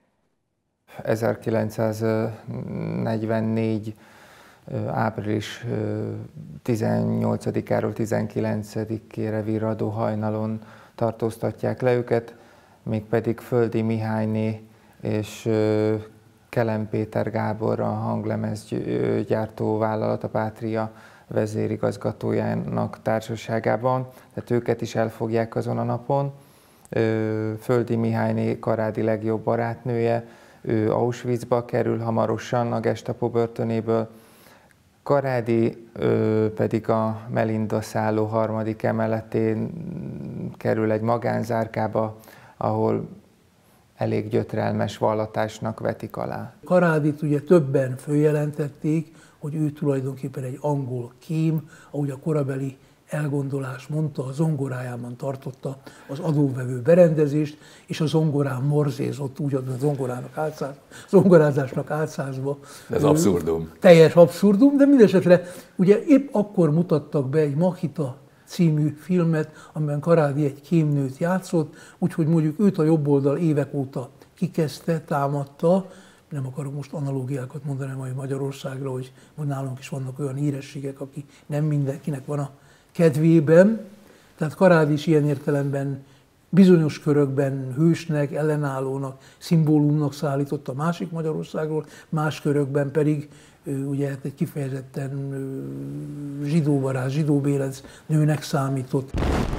[SPEAKER 5] ezerkilencszáznegyvennégy. április tizennyolcadikáról tizenkilencedikére virradó hajnalon tartóztatják le őket, mégpedig Földi Mihályné és Kelem Péter Gábor, a hanglemezgyártó vállalat, a Pátria vezérigazgatójának társaságában, tehát őket is elfogják azon a napon. Földi Mihályné Karádi legjobb barátnője, ő Auschwitzba kerül hamarosan a Gestapo börtönéből, Karádi ő, pedig a Melinda szálló harmadik emeletén kerül egy magánzárkába, ahol elég gyötrelmes vallatásnak vetik alá.
[SPEAKER 7] Karádit ugye többen följelentették, hogy ő tulajdonképpen egy angol kém, ahogy a korabeli elgondolás mondta, a zongorájában tartotta az adóvevő berendezést, és a zongorán morzézott, úgy a zongorának átszáz, zongorázásnak átszázva.
[SPEAKER 1] Ez abszurdum.
[SPEAKER 7] Teljes abszurdum, de mindesetre ugye épp akkor mutattak be egy Mahita című filmet, amiben Karádi egy kémnőt játszott, úgyhogy mondjuk őt a jobb oldal évek óta kikezdte, támadta. Nem akarok most analógiákat mondani majd Magyarországra, hogy, hogy nálunk is vannak olyan hírességek, aki nem mindenkinek van a kedvében. Tehát Karádi is ilyen értelemben bizonyos körökben hősnek, ellenállónak, szimbólumnak szállította a másik Magyarországról, más körökben pedig ugye egy kifejezetten zsidóbarát, zsidóbélenc nőnek számított.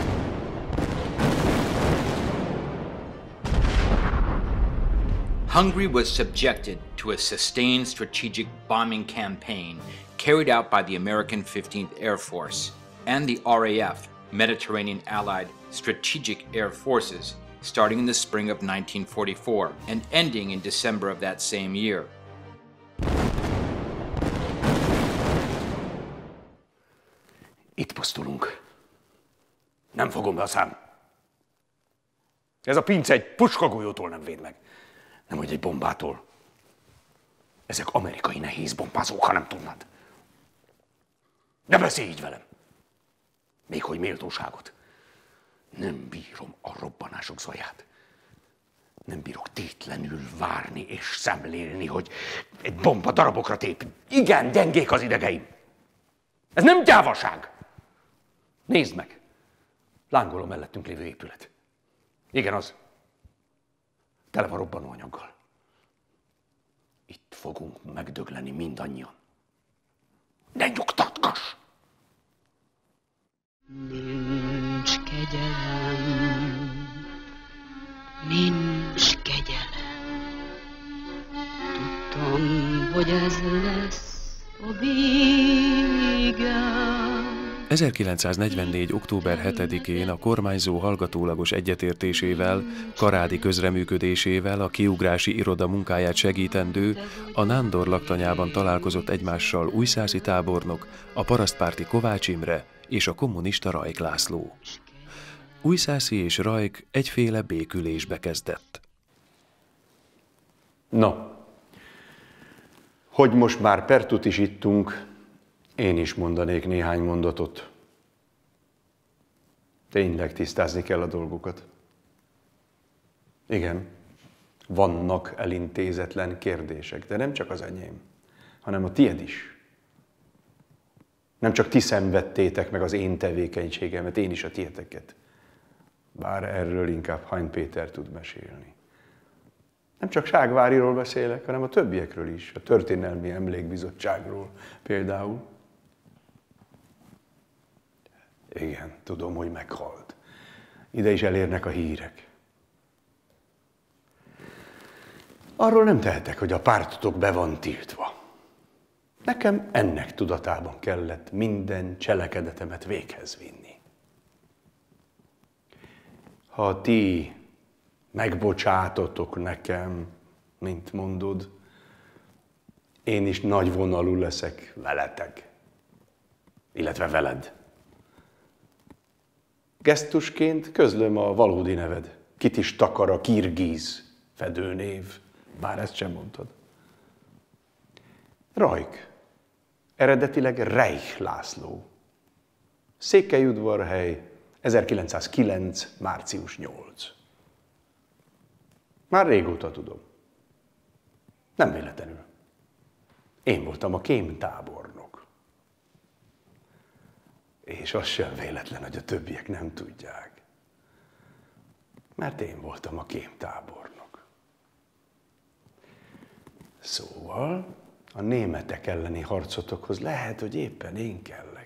[SPEAKER 11] Hungary was subjected to a sustained strategic bombing campaign carried out by the American fifteenth Air Force and the R A F, Mediterranean Allied Strategic Air Forces, starting in the spring of nineteen forty-four and ending in December of that same year.
[SPEAKER 6] Itt pusztulunk. Nem fogom be a szám. Ez a pince egy puskagolyótól nem véd meg. Nem, hogy egy bombától. Ezek amerikai nehéz bombázók, ha nem tudnád. Ne beszélj így velem. Még hogy méltóságot. Nem bírom a robbanások zaját. Nem bírok tétlenül várni és szemlélni, hogy egy bomba darabokra tép. Igen, gyengék az idegeim. Ez nem gyávaság. Nézd meg. Lángol a mellettünk lévő épület. Igen, az. Tele van robbanóanyaggal. Itt fogunk megdögleni mindannyian. Ne nyugtatgass!
[SPEAKER 2] Nincs kegyelem, nincs kegyelem. Tudtam, hogy ez lesz a végem.
[SPEAKER 3] ezerkilencszáznegyvennégy. október hetedikén a kormányzó hallgatólagos egyetértésével, Karádi közreműködésével a kiugrási iroda munkáját segítendő, a Nándor laktanyában találkozott egymással Újszászi tábornok, a parasztpárti Kovács Imre és a kommunista Rajk László. Újszászi és Rajk egyféle békülésbe kezdett.
[SPEAKER 6] Na, hogy most már pertut is ittunk, én is mondanék néhány mondatot. Tényleg tisztázni kell a dolgokat. Igen, vannak elintézetlen kérdések, de nem csak az enyém, hanem a tied is. Nem csak ti szenvedtétek meg az én tevékenységemet, én is a tieteket. Bár erről inkább Hain Péter tud mesélni. Nem csak Ságváriról beszélek, hanem a többiekről is, a Történelmi Emlékbizottságról például. Igen, tudom, hogy meghalt. Ide is elérnek a hírek. Arról nem tehetek, hogy a pártotok be van tiltva. Nekem ennek tudatában kellett minden cselekedetemet véghez vinni. Ha ti megbocsátotok nekem, mint mondod, én is nagyvonalú leszek veletek, illetve veled. Gesztusként közlöm a valódi neved. Kit is takar a kirgíz fedőnév, bár ezt sem mondtad. Rajk, eredetileg Reich László. Székelyudvarhely, ezerkilencszázkilenc. március nyolcadika. Már régóta tudom. Nem véletlenül. Én voltam a kémtábornok. És az sem véletlen, hogy a többiek nem tudják. Mert én voltam a kémtábornok. Szóval a németek elleni harcotokhoz lehet, hogy éppen én kellek.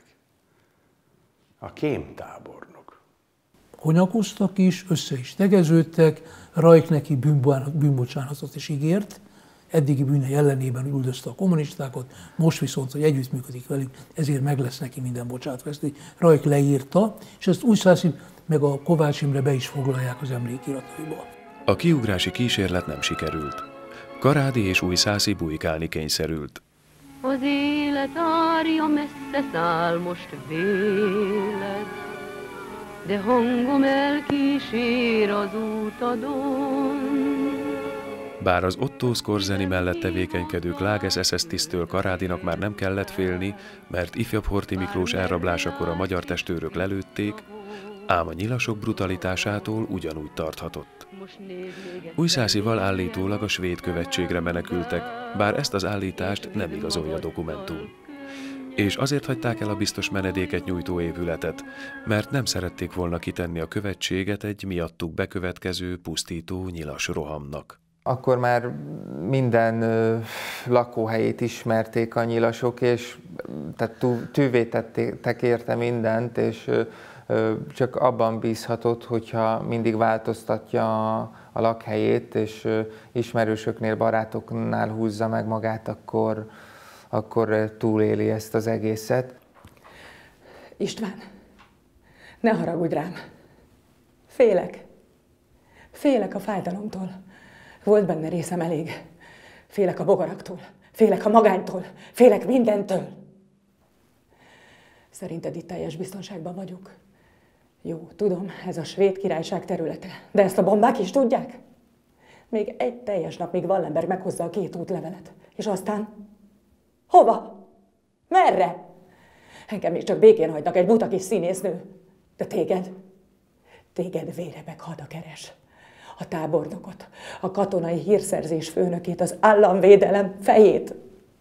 [SPEAKER 6] A kémtábornok.
[SPEAKER 7] Honyakoztak is, össze is tegeződtek, Rajk neki bűnbocsánatot is ígért, eddigi bűnei ellenében üldözte a kommunistákat, most viszont, hogy együttműködik velük, ezért meg lesz neki minden bocsátvást. Rajk leírta, és ezt Újszászi meg a Kovács Imre be is foglalják az emlékirataiba.
[SPEAKER 3] A kiugrási kísérlet nem sikerült. Karádi és Újszászi bujkálni kényszerült.
[SPEAKER 2] Az élet árja messze száll most véled, de hangom elkísér az útadon.
[SPEAKER 3] Bár az Otto Skorzeny mellett tevékenykedő Klages es es tisztől Karádinak már nem kellett félni, mert ifjabb Horthy Miklós elrablásakor a magyar testőrök lelőtték, ám a nyilasok brutalitásától ugyanúgy tarthatott. Újszászival állítólag a svéd követségre menekültek, bár ezt az állítást nem igazolja a dokumentum. És azért hagyták el a biztos menedéket nyújtó épületet, mert nem szerették volna kitenni a követséget egy miattuk bekövetkező pusztító nyilas rohamnak.
[SPEAKER 5] Akkor már minden ö, lakóhelyét ismerték a nyilasok, és tehát tűvé tettek érte mindent, és ö, ö, csak abban bízhatott, hogyha mindig változtatja a, a lakhelyét, és ö, ismerősöknél, barátoknál húzza meg magát, akkor, akkor túléli ezt az egészet.
[SPEAKER 4] István, ne haragudj rám. Félek. Félek a fájdalomtól. Volt benne részem elég. Félek a bogaraktól, félek a magánytól, félek mindentől. Szerinted itt teljes biztonságban vagyok? Jó, tudom, ez a Svéd Királyság területe, de ezt a bombák is tudják? Még egy teljes napig Wallenberg meghozza a két útlevelet. És aztán? Hova? Merre? Engem még csak békén hagynak, egy buta kis színésznő. De téged? Téged vérebek hada keres. A tábornokot, a katonai hírszerzés főnökét, az államvédelem fejét.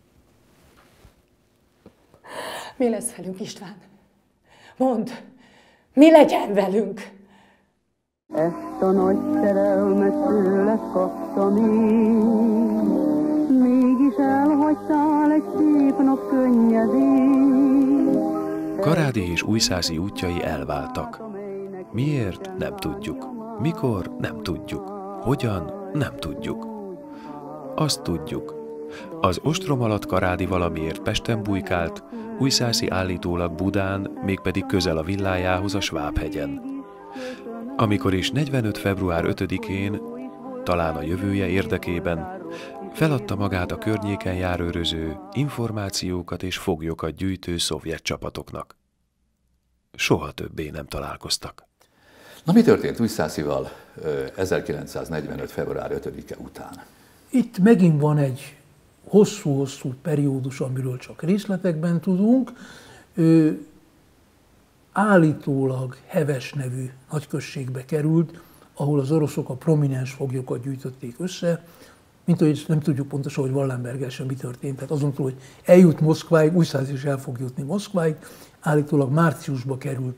[SPEAKER 4] Mi lesz velünk, István? Mondd, mi legyen velünk?
[SPEAKER 2] Ezt a nagy szerelmet tőled kaptam én, mégis elhagytál egy szép nap könnyedén.
[SPEAKER 3] Karádi és Újszászi útjai elváltak. Miért? Nem tudjuk. Mikor? Nem tudjuk. Hogyan? Nem tudjuk. Azt tudjuk. Az ostrom alatt Karádi valamiért Pesten bujkált, Újszászi állítólag Budán, mégpedig közel a villájához a Svábhegyen. Amikor is negyvenöt február ötödikén, talán a jövője érdekében, feladta magát a környéken járőröző, információkat és foglyokat gyűjtő szovjet csapatoknak. Soha többé nem találkoztak.
[SPEAKER 1] Na, mi történt Újszászival ezerkilencszáznegyvenöt. február ötödike után?
[SPEAKER 7] Itt megint van egy hosszú-hosszú periódus, amiről csak részletekben tudunk. Ő állítólag Heves nevű nagyközségbe került, ahol az oroszok a prominens foglyokat gyűjtötték össze, mint hogy nem tudjuk pontosan, hogy Wallenberggel sem mi történt. Tehát azon túl, hogy eljut Moszkváig, Újszászi is el fog jutni Moszkváig, állítólag márciusba került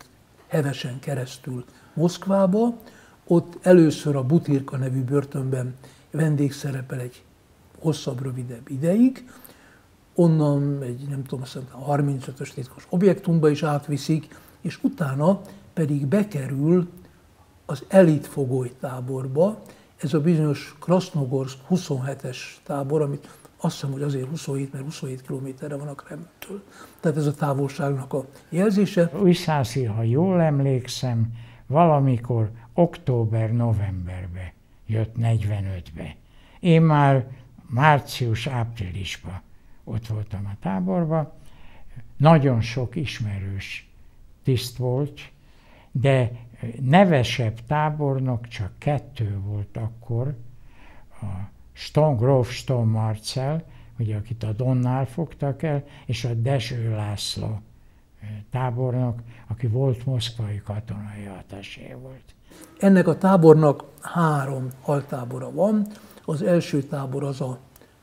[SPEAKER 7] Hevesen keresztül Moszkvába. Ott először a Butyrka nevű börtönben vendégszerepel egy hosszabb, rövidebb ideig. Onnan egy, nem tudom, azt mondtam, harmincötös titkos objektumba is átviszik, és utána pedig bekerül az elit fogolytáborba. Ez a bizonyos Krasznogorszk huszonhetes tábor, amit azt hiszem, hogy azért huszonhét, mert huszonhét kilométerre van a Kremltől. Tehát ez a távolságnak a jelzése.
[SPEAKER 9] Újszászi, ha jól emlékszem, valamikor október-novemberbe jött negyvenötbe. Én már március-áprilisban ott voltam a táborban. Nagyon sok ismerős tiszt volt, de nevesebb tábornok csak kettő volt akkor, a Ston, gróf Ston Marcell, ugye, akit a Donnál fogtak el, és a Dezső László tábornok, aki volt moszkvai katonai attaché volt.
[SPEAKER 7] Ennek a tábornak három altábora van. Az első tábor az a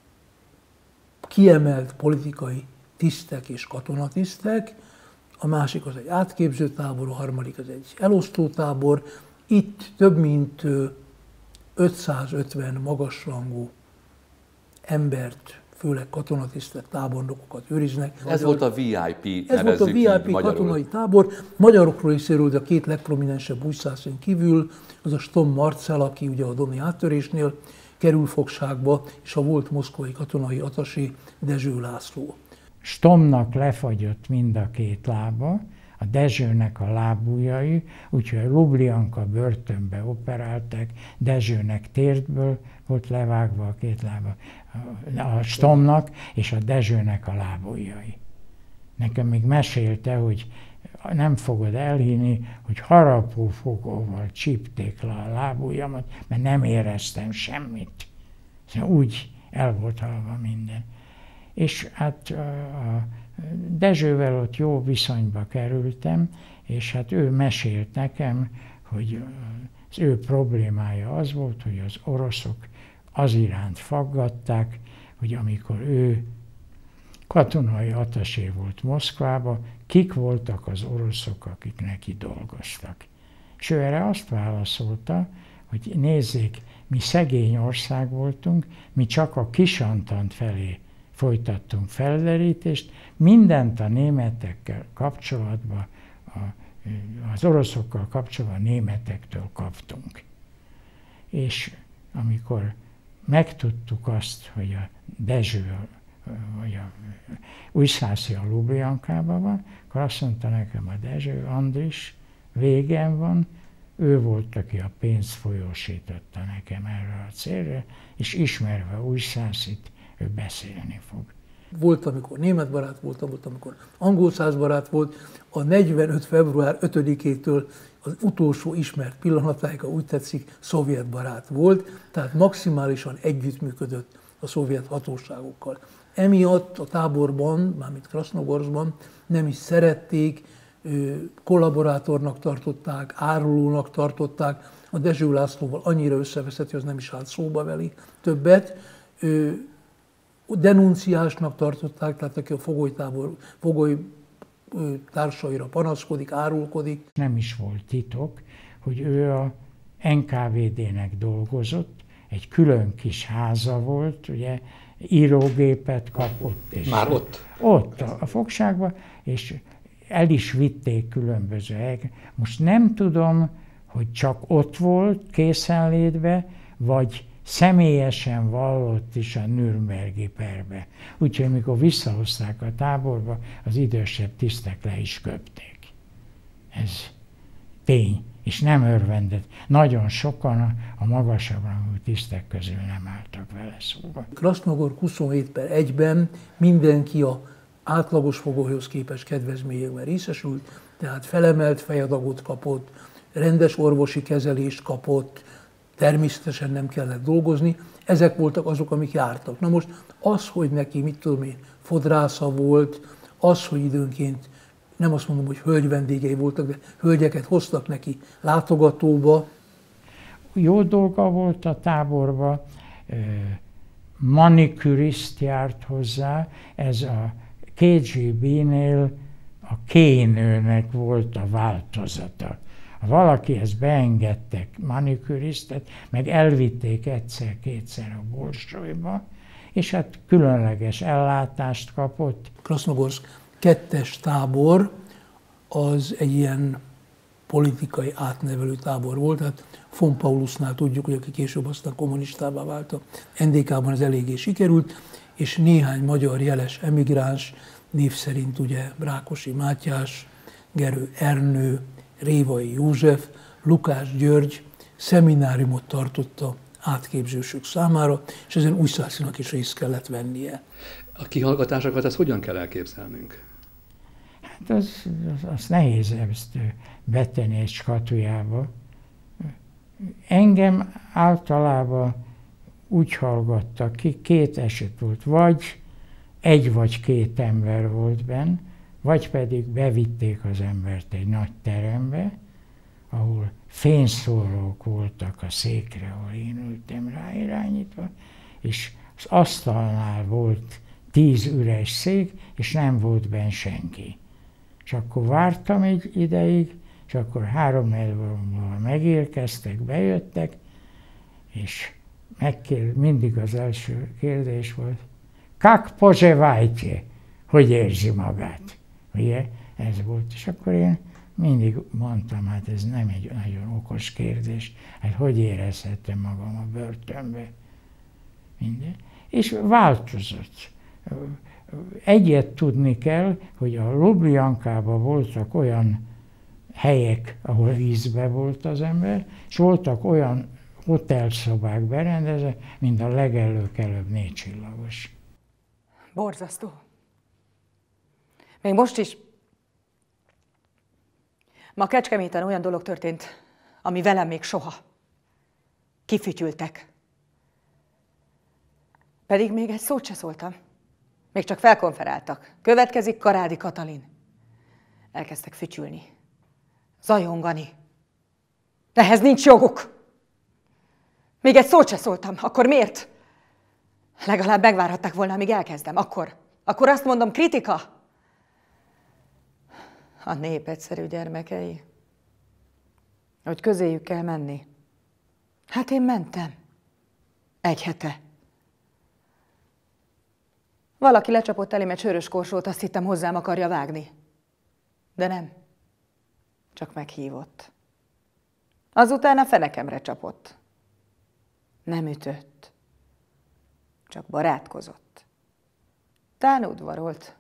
[SPEAKER 7] kiemelt politikai tisztek és katonatisztek, a másik az egy átképző tábor, a harmadik az egy elosztó tábor. Itt több mint ötszázötven magasrangú embert, főleg katonatisztek, tábornokokat őriznek.
[SPEAKER 1] Ez Magyar... volt a vé i pé,
[SPEAKER 7] Ez volt a vé i pé katonai tábor. Magyarokról is szérül, a két legprominensebb újszászon kívül, az a Ston Marcell, aki ugye a doni áttörésnél kerül fogságba, és a volt moszkvai katonai attaché Dezső László.
[SPEAKER 9] Stomnak lefagyott mind a két lába, a Dezsőnek a lábujjai, úgyhogy a Lubljanka börtönbe operálták, Dezsőnek térdből volt levágva a két lába, a Stomnak és a Dezsőnek a lábujjai. Nekem még mesélte, hogy nem fogod elhinni, hogy harapófogóval csípték le a lábujjamat, mert nem éreztem semmit. Szóval úgy el volt halva minden. És hát a Dezsővel ott jó viszonyba kerültem, és hát ő mesélt nekem, hogy az ő problémája az volt, hogy az oroszok az iránt faggatták, hogy amikor ő katonai attaché volt Moszkvában, kik voltak az oroszok, akik neki dolgoztak. És ő erre azt válaszolta, hogy nézzék, mi szegény ország voltunk, mi csak a Kisantant felé folytattunk felderítést, mindent a németekkel kapcsolatban, a, az oroszokkal kapcsolatban a németektől kaptunk. És amikor megtudtuk azt, hogy a Dezső, vagy a Újszászi a Lubljankában van, akkor azt mondta nekem a Dezső, Andris, végem van, ő volt, aki a pénzt folyósította nekem erre a célra, és ismerve Újszászit, ő beszélni fog.
[SPEAKER 7] Volt, amikor német barát volt, volt, amikor angol száz barát volt. A negyvenöt február ötödikétől az utolsó ismert pillanatáig, ha úgy tetszik, szovjet barát volt, tehát maximálisan együttműködött a szovjet hatóságokkal. Emiatt a táborban, mármint Krasznogorszkban nem is szerették, kollaborátornak tartották, árulónak tartották. A Dezső Lászlóval annyira összeveszett, hogy az nem is állt szóba veli többet. Denunciásnak tartották, tehát aki a fogolytábor, fogoly társaira panaszkodik, árulkodik.
[SPEAKER 9] Nem is volt titok, hogy ő a en ká vé dé-nek dolgozott, egy külön kis háza volt, ugye, írógépet kapott. És
[SPEAKER 1] már ott?
[SPEAKER 9] Ott, a, a fogságban, és el is vitték különböző helyek. Most nem tudom, hogy csak ott volt készenlétbe, vagy személyesen vallott is a nürnbergi perbe. Úgyhogy mikor visszahozták a táborba, az idősebb tisztek le is köpték. Ez tény, és nem örvendett. Nagyon sokan a, a magasabb rangú tisztek közül nem álltak vele szóba.
[SPEAKER 7] Krasznogorszk huszonhét per egyben mindenki a átlagos fogolyhoz képest kedvezményekben részesült, tehát felemelt fejadagot kapott, rendes orvosi kezelést kapott, természetesen nem kellett dolgozni, ezek voltak azok, amik jártak. Na most az, hogy neki, mit tudom én, fodrásza volt, az, hogy időnként, nem azt mondom, hogy hölgy vendégei voltak, de hölgyeket hoztak neki látogatóba.
[SPEAKER 9] Jó dolga volt a táborba, maniküriszt járt hozzá, ez a ká gé bé-nél a kénőnek volt a változata. Valakihez beengedtek manikürisztet, meg elvitték egyszer-kétszer a Bolsojba, és hát különleges ellátást kapott.
[SPEAKER 7] Krasznogorszk kettes tábor az egy ilyen politikai átnevelő tábor volt, tehát von Paulusnál tudjuk, hogy aki később aztán kommunistává vált, a en dé ká-ban ez eléggé sikerült, és néhány magyar jeles emigráns, név szerint ugye Rákosi Mátyás, Gerő Ernő, Révai József, Lukács György szemináriumot tartotta átképzősök számára, és ezen Újszászinak is részt kellett vennie.
[SPEAKER 1] A kihallgatásokat ezt hogyan kell elképzelnünk?
[SPEAKER 9] Hát az, az, az nehéz ezt betenni egy skatujába. Engem általában úgy hallgattak ki, két eset volt, vagy egy vagy két ember volt benn, vagy pedig bevitték az embert egy nagy terembe, ahol fényszórók voltak a székre, ahol én ültem rá irányítva, és az asztalnál volt tíz üres szék, és nem volt benn senki. És akkor vártam egy ideig, és akkor három-négy óra megérkeztek, bejöttek, és megkér, mindig az első kérdés volt, kak pozsevajtje, hogy érzi magát. Ugye? Ez volt. És akkor én mindig mondtam, hát ez nem egy nagyon okos kérdés, hát hogy érezhettem magam a börtönbe. Minden. És változott. Egyet tudni kell, hogy a Ljubljankában voltak olyan helyek, ahol vízbe volt az ember, és voltak olyan hotelszobák berendezve, mint a legelőkelőbb négy csillagos.
[SPEAKER 4] Borzasztó. Még most is. Ma Kecskeméten olyan dolog történt, ami velem még soha. Kifütyültek. Pedig még egy szót se szóltam. Még csak felkonferáltak. Következik Karádi Katalin. Elkezdtek fütyülni. Zajongani. Ehhez nincs joguk. Még egy szót se szóltam. Akkor miért? Legalább megvárhatták volna, amíg elkezdem. Akkor. Akkor azt mondom, kritika. A nép egyszerű gyermekei. Hogy közéjük kell menni. Hát én mentem. Egy hete. Valaki lecsapott elém egy sörös korsót, azt hittem hozzám akarja vágni. De nem. Csak meghívott. Azután a fenekemre csapott. Nem ütött. Csak barátkozott. Tán udvarolt.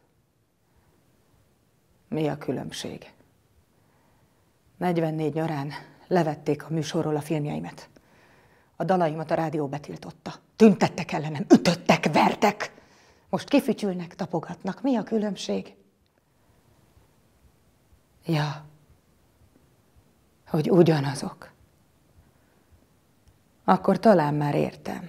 [SPEAKER 4] Mi a különbség? negyvennégy nyarán levették a műsorról a filmjeimet. A dalaimat a rádió betiltotta. Tüntettek ellenem, ütöttek, vertek. Most kifütyülnek, tapogatnak. Mi a különbség? Ja, hogy ugyanazok. Akkor talán már értem.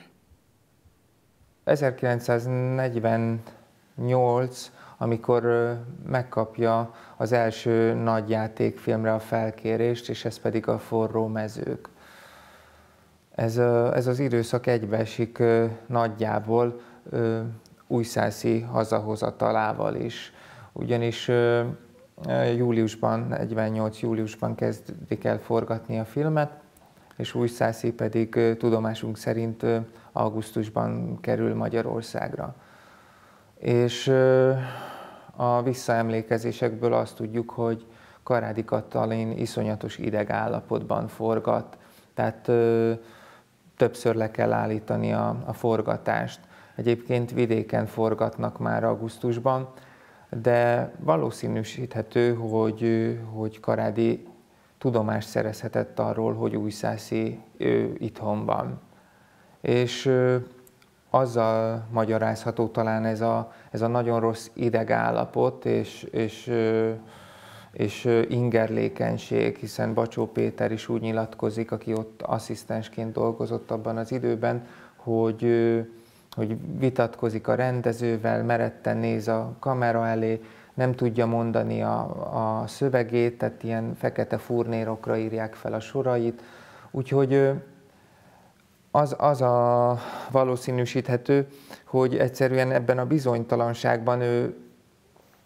[SPEAKER 5] ezerkilencszáznegyvennyolc, amikor megkapja az első nagy játékfilmre a felkérést, és ez pedig a Forró mezők. Ez, ez az időszak egybeesik nagyjából Újszászi hazahozatalával is. Ugyanis júliusban, negyvennyolc júliusban kezdik el forgatni a filmet, és Újszászi pedig tudomásunk szerint augusztusban kerül Magyarországra. És a visszaemlékezésekből azt tudjuk, hogy Karádi Katalin iszonyatos idegállapotban forgat, tehát többször le kell állítani a, a forgatást. Egyébként vidéken forgatnak már augusztusban, de valószínűsíthető, hogy, hogy Karádi tudomást szerezhetett arról, hogy Újszászi itthon van. És azzal magyarázható talán ez a, ez a nagyon rossz idegállapot és, és, és ingerlékenység, hiszen Bacsó Péter is úgy nyilatkozik, aki ott asszisztensként dolgozott abban az időben, hogy, hogy vitatkozik a rendezővel, meretten néz a kamera elé, nem tudja mondani a, a szövegét, tehát ilyen fekete furnérokra írják fel a sorait. Úgyhogy az, az a valószínűsíthető, hogy egyszerűen ebben a bizonytalanságban ő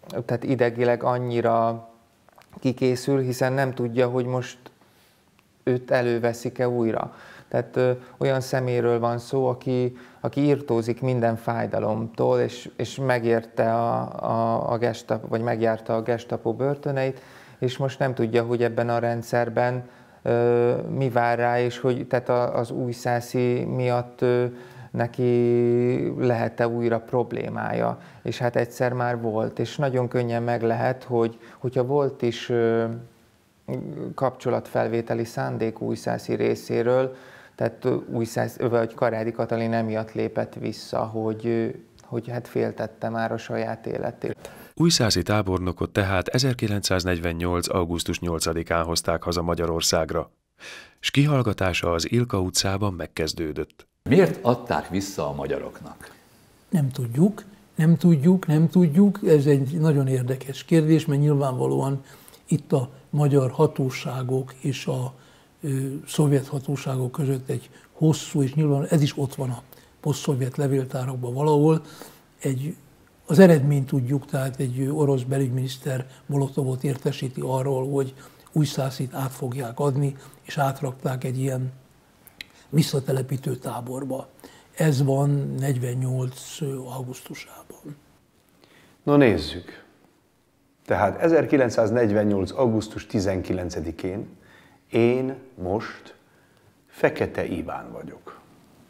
[SPEAKER 5] tehát idegileg annyira kikészül, hiszen nem tudja, hogy most őt előveszik-e újra. Tehát ö, olyan szeméről van szó, aki, aki irtózik minden fájdalomtól, és, és megérte a, a, a gestapo, vagy megjárta a gestapo börtöneit, és most nem tudja, hogy ebben a rendszerben ö, mi vár rá, és hogy tehát az újszászi miatt ö, neki lehet-e újra problémája. És hát egyszer már volt, és nagyon könnyen meg lehet, hogy hogyha volt is ö, kapcsolatfelvételi szándék újszászi részéről, tehát Újszász, vagy Karádi Katalin emiatt lépett vissza, hogy, hogy hát féltette már a saját életét.
[SPEAKER 3] Újszászi tábornokot tehát ezerkilencszáznegyvennyolc. augusztus nyolcadikán hozták haza Magyarországra, s kihallgatása az Ilka utcában megkezdődött.
[SPEAKER 1] Miért adták vissza a magyaroknak?
[SPEAKER 7] Nem tudjuk, nem tudjuk, nem tudjuk. Ez egy nagyon érdekes kérdés, mert nyilvánvalóan itt a magyar hatóságok és a ö, szovjet hatóságok között egy hosszú, és nyilván ez is ott van a poszt-szovjet levéltárakban valahol, egy, az eredményt tudjuk, tehát egy orosz belügyminiszter Molotovot értesíti arról, hogy Újszászit át fogják adni, és átrakták egy ilyen visszatelepítő táborba. Ez van negyvennyolc. augusztusában.
[SPEAKER 6] No nézzük. Tehát ezerkilencszáznegyvennyolc. augusztus tizenkilencedikén én most Fekete Iván vagyok.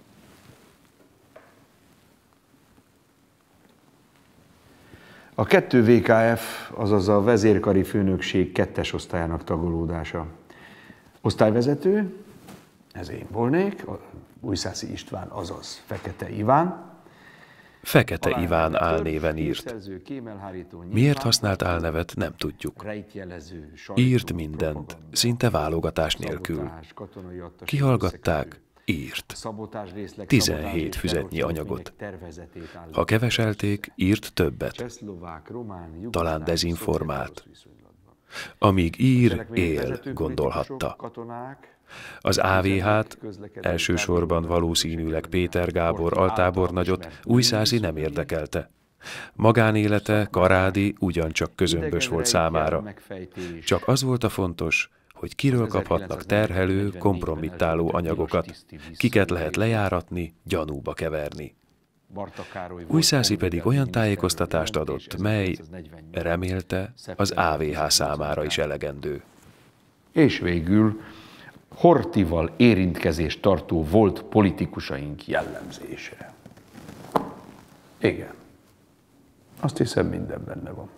[SPEAKER 6] A kettő vé ká ef, azaz a vezérkari főnökség kettes osztályának tagolódása. Osztályvezető, ez én volnék, Újszászi István, azaz Fekete Iván.
[SPEAKER 3] Fekete Iván álnéven írt. Miért használt álnevet, nem tudjuk. Írt mindent, szinte válogatás nélkül. Kihallgatták, írt. tizenhét füzetnyi anyagot. Ha keveselték, írt többet. Talán dezinformált. Amíg ír, él, gondolhatta. Az á vé há-t, elsősorban valószínűleg Péter Gábor altábornagyot Újszászi nem érdekelte. Magánélete, Karádi ugyancsak közömbös volt számára. Csak az volt a fontos, hogy kiről kaphatnak terhelő, kompromittáló anyagokat, kiket lehet lejáratni, gyanúba keverni. Újszászi pedig olyan tájékoztatást adott, mely, remélte, az á vé há számára is elegendő.
[SPEAKER 6] És végül Horthyval érintkezést tartó volt politikusaink jellemzése. Igen. Azt hiszem, minden benne van.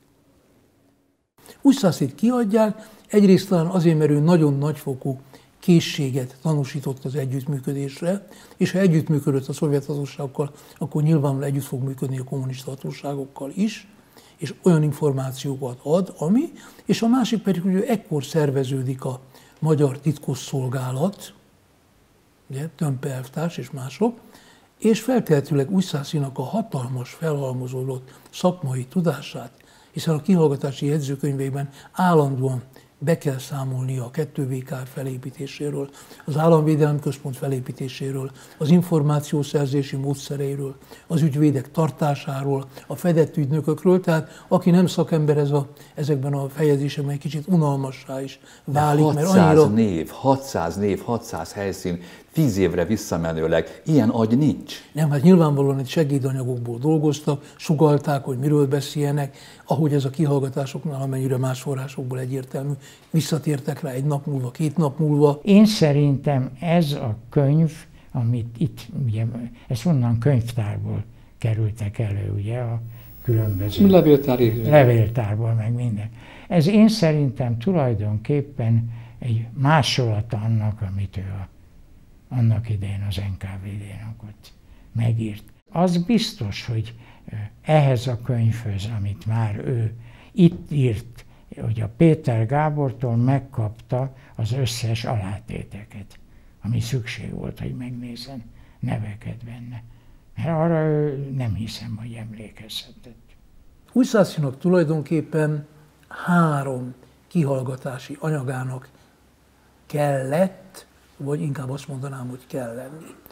[SPEAKER 7] Újszászit kiadják, egyrészt talán azért, mert ő nagyon nagyfokú készséget tanúsított az együttműködésre, és ha együttműködött a szovjet hatóságokkal, akkor nyilvánvalóan együtt fog működni a kommunista hatóságokkal is, és olyan információkat ad, ami, és a másik pedig, hogy ekkor szerveződik a magyar titkosszolgálat, ugye, Tömpe elvtárs és mások, és feltehetőleg Újszászinak a hatalmas, felhalmozódott szakmai tudását, hiszen a kihallgatási jegyzőkönyvében állandóan be kell számolnia a kettő vé ká felépítéséről, az Államvédelmi Központ felépítéséről, az információszerzési módszereiről, az ügyvédek tartásáról, a fedett ügynökökről, tehát aki nem szakember ez a, ezekben a fejezésekben egy kicsit unalmassá is válik.
[SPEAKER 1] hatszáz
[SPEAKER 7] mert annyira...
[SPEAKER 1] név, hatszáz név, hatszáz helyszín, tíz évre visszamenőleg, ilyen agy nincs.
[SPEAKER 7] Nem, hát nyilvánvalóan egy segédanyagokból dolgoztak, sugallták, hogy miről beszéljenek, ahogy ez a kihallgatásoknál, amennyire más forrásokból egyértelmű, visszatértek rá egy nap múlva, két nap múlva.
[SPEAKER 9] Én szerintem ez a könyv, amit itt, ugye, ez onnan könyvtárból kerültek elő, ugye, a különböző...
[SPEAKER 1] Levéltári.
[SPEAKER 9] Levéltárból, meg minden. Ez én szerintem tulajdonképpen egy másolata annak, amit ő a annak idején az en ká vé dé-nak ott megírt. Az biztos, hogy ehhez a könyvhöz, amit már ő itt írt, hogy a Péter Gábortól megkapta az összes alátéteket, ami szükség volt, hogy megnézzen neveket benne. Mert arra ő nem hiszem, hogy emlékezhetett.
[SPEAKER 7] Újszászinak tulajdonképpen három kihallgatási anyagának kellett, vagy inkább azt mondanám, hogy kell lenni.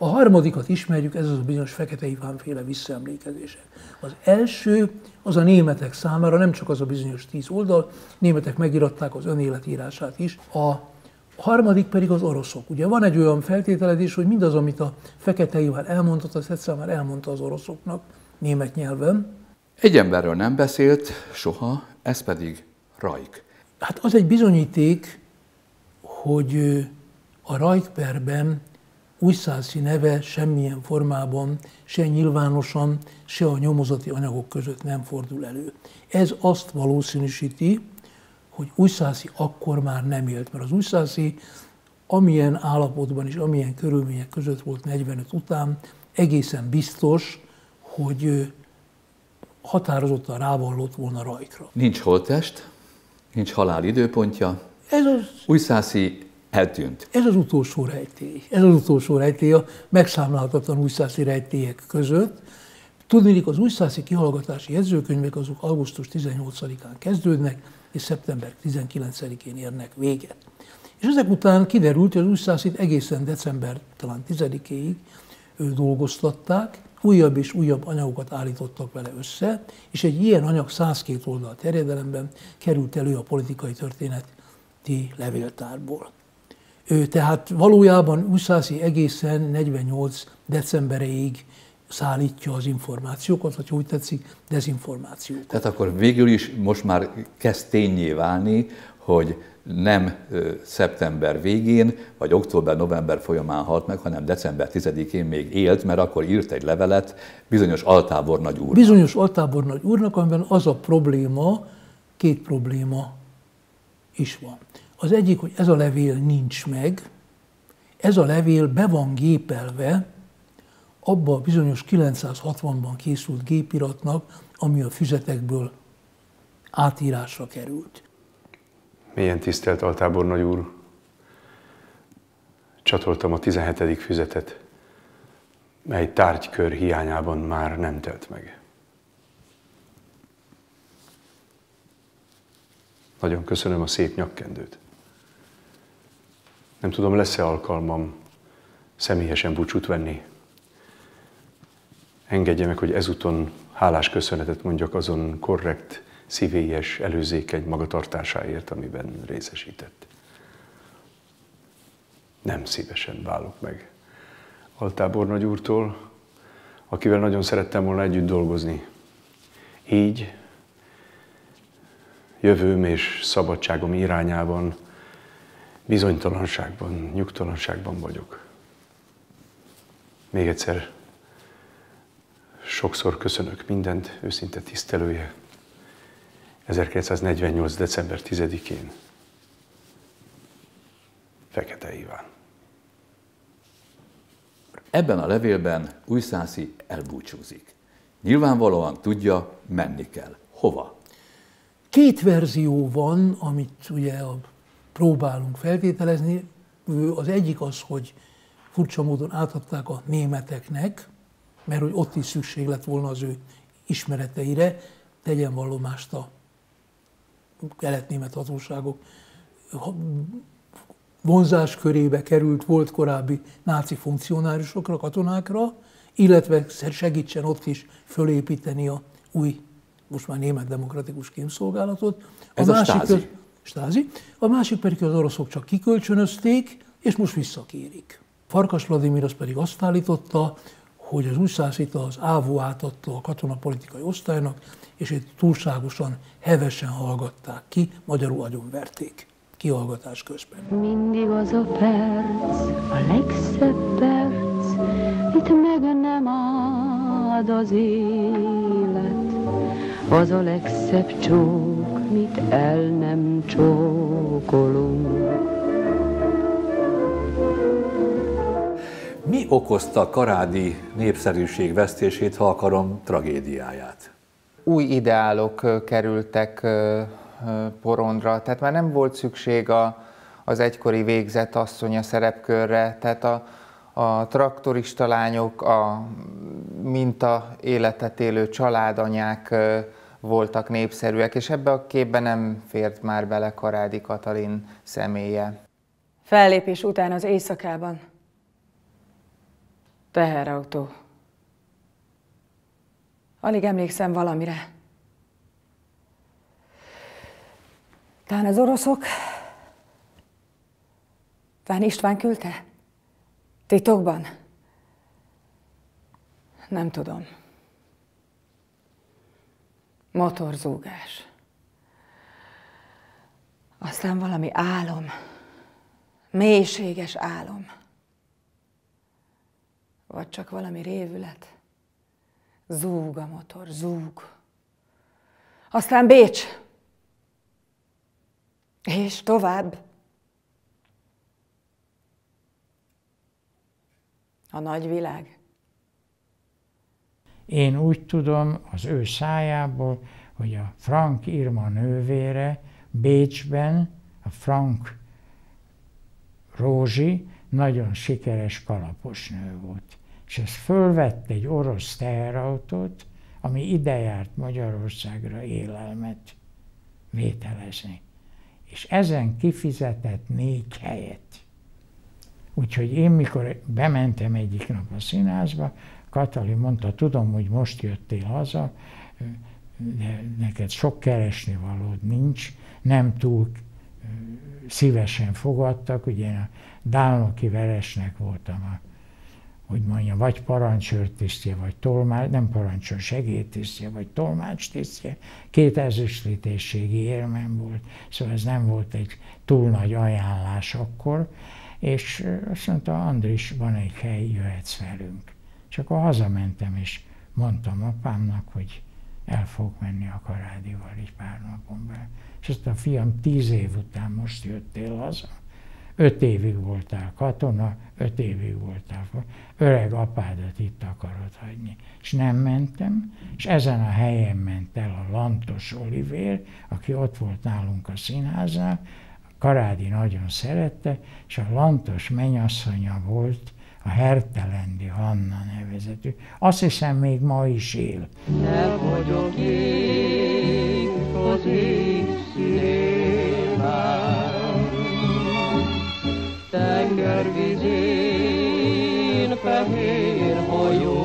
[SPEAKER 7] A harmadikat ismerjük, ez az a bizonyos Fekete Iván-féle visszaemlékezések. Az első az a németek számára, nem csak az a bizonyos tíz oldal, németek megiratták az önéletírását is. A harmadik pedig az oroszok. Ugye van egy olyan feltételezés, hogy mindaz, amit a Fekete Iván elmondott, az egyszer már elmondta az oroszoknak német nyelven.
[SPEAKER 1] Egy emberről nem beszélt soha, ez pedig Reich.
[SPEAKER 7] Hát az egy bizonyíték, hogy a Reich-perben Újszászi neve semmilyen formában, se nyilvánosan, se a nyomozati anyagok között nem fordul elő. Ez azt valószínűsíti, hogy Újszászi akkor már nem élt, mert az Újszászi amilyen állapotban és amilyen körülmények között volt negyvenöt után, egészen biztos, hogy határozottan rávallott volna Reichra.
[SPEAKER 1] Nincs holttest, nincs halál időpontja.
[SPEAKER 7] Ez az...
[SPEAKER 1] Újszászi eltűnt.
[SPEAKER 7] Ez az utolsó rejtély. Ez az utolsó rejtély a megszámláltatlan újszászi rejtélyek között. Tudniillik, az újszászi kihallgatási jegyzőkönyvek azok augusztus tizennyolcadikán kezdődnek, és szeptember tizenkilencedikén érnek véget. És ezek után kiderült, hogy az újszászit egészen december talán tizedikéig dolgoztatták, újabb és újabb anyagokat állítottak vele össze, és egy ilyen anyag százkét oldal terjedelemben került elő a politikai történeti levéltárból. Tehát valójában Újszászi egészen negyvennyolc decemberéig szállítja az információkat, vagy úgy tetszik, dezinformációkat.
[SPEAKER 1] Tehát akkor végül is most már kezd ténnyé válni, hogy nem szeptember végén, vagy október-november folyamán halt meg, hanem december tizedikén még élt, mert akkor írt egy levelet bizonyos altábornagy úrnak.
[SPEAKER 7] Bizonyos altábornagy úrnak, amiben az a probléma, két probléma is van. Az egyik, hogy ez a levél nincs meg, ez a levél be van gépelve abba a bizonyos kilencszázhatvanban készült gépiratnak, ami a füzetekből átírásra került.
[SPEAKER 6] Mélyen tisztelt altábornagy úr, csatoltam a tizenhetedik füzetet, mely tárgykör hiányában már nem telt meg. Nagyon köszönöm a szép nyakkendőt. Nem tudom, lesz-e alkalmam személyesen búcsút venni. Engedje meg, hogy ezúton hálás köszönetet mondjak azon korrekt, szívélyes, előzékeny magatartásáért, amiben részesített. Nem szívesen válok meg altábornagy úrtól, akivel nagyon szerettem volna együtt dolgozni. Így jövőm és szabadságom irányában bizonytalanságban, nyugtalanságban vagyok. Még egyszer sokszor köszönök mindent, őszinte tisztelője. ezerkilencszáznegyvennyolc. december tizedikén. Fekete Iván.
[SPEAKER 1] Ebben a levélben Újszászi elbúcsúzik. Nyilvánvalóan tudja, menni kell. Hova?
[SPEAKER 7] Két verzió van, amit ugye próbálunk feltételezni. Az egyik az, hogy furcsa módon átadták a németeknek, mert hogy ott is szükség lett volna az ő ismereteire, tegyen vallomást a kelet-német hatóságok vonzás körébe került volt korábbi náci funkcionáriusokra, katonákra, illetve segítsen ott is fölépíteni a új, most már német demokratikus kémszolgálatot.
[SPEAKER 1] Ez a, a stázi.
[SPEAKER 7] stázi. A másik pedig az oroszok csak kikölcsönözték, és most visszakérik. Farkas Vladimir az pedig azt állította, hogy az Újszászit az ÁVO átadta a katonapolitikai osztálynak, és itt túlságosan hevesen hallgatták ki, magyarul agyonverték kihallgatás közben.
[SPEAKER 2] Mindig az a perc, a legszebb perc, itt meg nem ad az élet. Az a legszebb csók, mit el nem csókolunk.
[SPEAKER 1] Mi okozta Karádi népszerűség vesztését, ha akarom, tragédiáját?
[SPEAKER 5] Új ideálok kerültek porondra, tehát már nem volt szükség a, az egykori végzett asszonya szerepkörre, tehát a, a traktorista lányok, a minta életet élő családanyák voltak népszerűek, és ebbe a képbe nem fért már bele Karádi Katalin személye.
[SPEAKER 8] Fellépés után az éjszakában Teherautó. Alig emlékszem valamire. Talán az oroszok? Talán István küldte? Titokban? Nem tudom. Motorzúgás. Aztán valami álom. Mélységes álom. Vagy csak valami révület. Zúg a motor, zúg. Aztán Bécs. És tovább. A nagyvilág.
[SPEAKER 9] Én úgy tudom az ő szájából, hogy a Frank Irma nővére Bécsben, a Frank Rózsi nagyon sikeres kalapos nő volt. És ez fölvett egy orosz teherautót, ami ide járt Magyarországra élelmet vételezni. És ezen kifizetett négy helyet. Úgyhogy én, mikor bementem egyik nap a színházba, Katalin mondta, tudom, hogy most jöttél haza, de neked sok keresnivalód nincs, nem túl szívesen fogadtak, ugye én a Dálnoki Veresnek voltam a, hogy mondjam, vagy parancsőrtisztje, vagy tolmács, nem parancsőr, segédtisztje, vagy tolmácstisztje, két ezüstlétészségi érmem volt, szóval ez nem volt egy túl nagy ajánlás akkor, és azt mondta, Andris, van egy hely, jöhetsz velünk. És akkor hazamentem, és mondtam apámnak, hogy el fog menni a Karádival egy pár napon belül. És azt a fiam, tíz év után most jöttél haza. Öt évig voltál katona, öt évig voltál, öreg apádat itt akarod hagyni. És nem mentem, és ezen a helyen ment el a Lantos Olivér, aki ott volt nálunk a színháznál, Karádi nagyon szerette, és a Lantos mennyasszonya volt a Hertelendi Hanna nevezetű. Azt hiszem, még ma is él.
[SPEAKER 12] Ne vagyok ég az ég színében, tengervizén fehér hajó.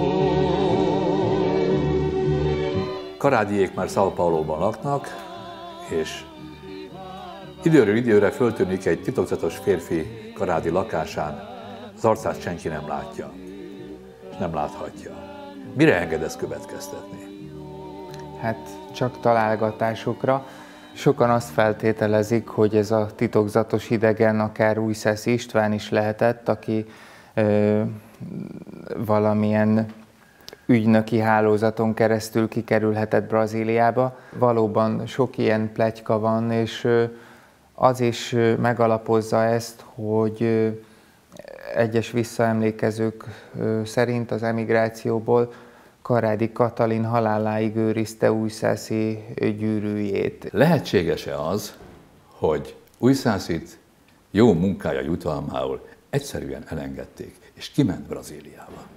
[SPEAKER 1] Karádiék már São Pauloban laknak, és időről időre föltűnik egy titokzatos férfi Karádi lakásán, az arcát senki nem látja, és nem láthatja. Mire enged ezt következtetni?
[SPEAKER 5] Hát csak találgatásokra. Sokan azt feltételezik, hogy ez a titokzatos idegen akár Újszászi István is lehetett, aki ö, valamilyen ügynöki hálózaton keresztül kikerülhetett Brazíliába. Valóban sok ilyen pletyka van, és ö, az is ö, megalapozza ezt, hogy ö, egyes visszaemlékezők szerint az emigrációból Karádi Katalin haláláig őrizte Újszászi gyűrűjét.
[SPEAKER 1] Lehetséges-e az, hogy Újszászit jó munkája jutalmául egyszerűen elengedték, és kiment Brazíliába?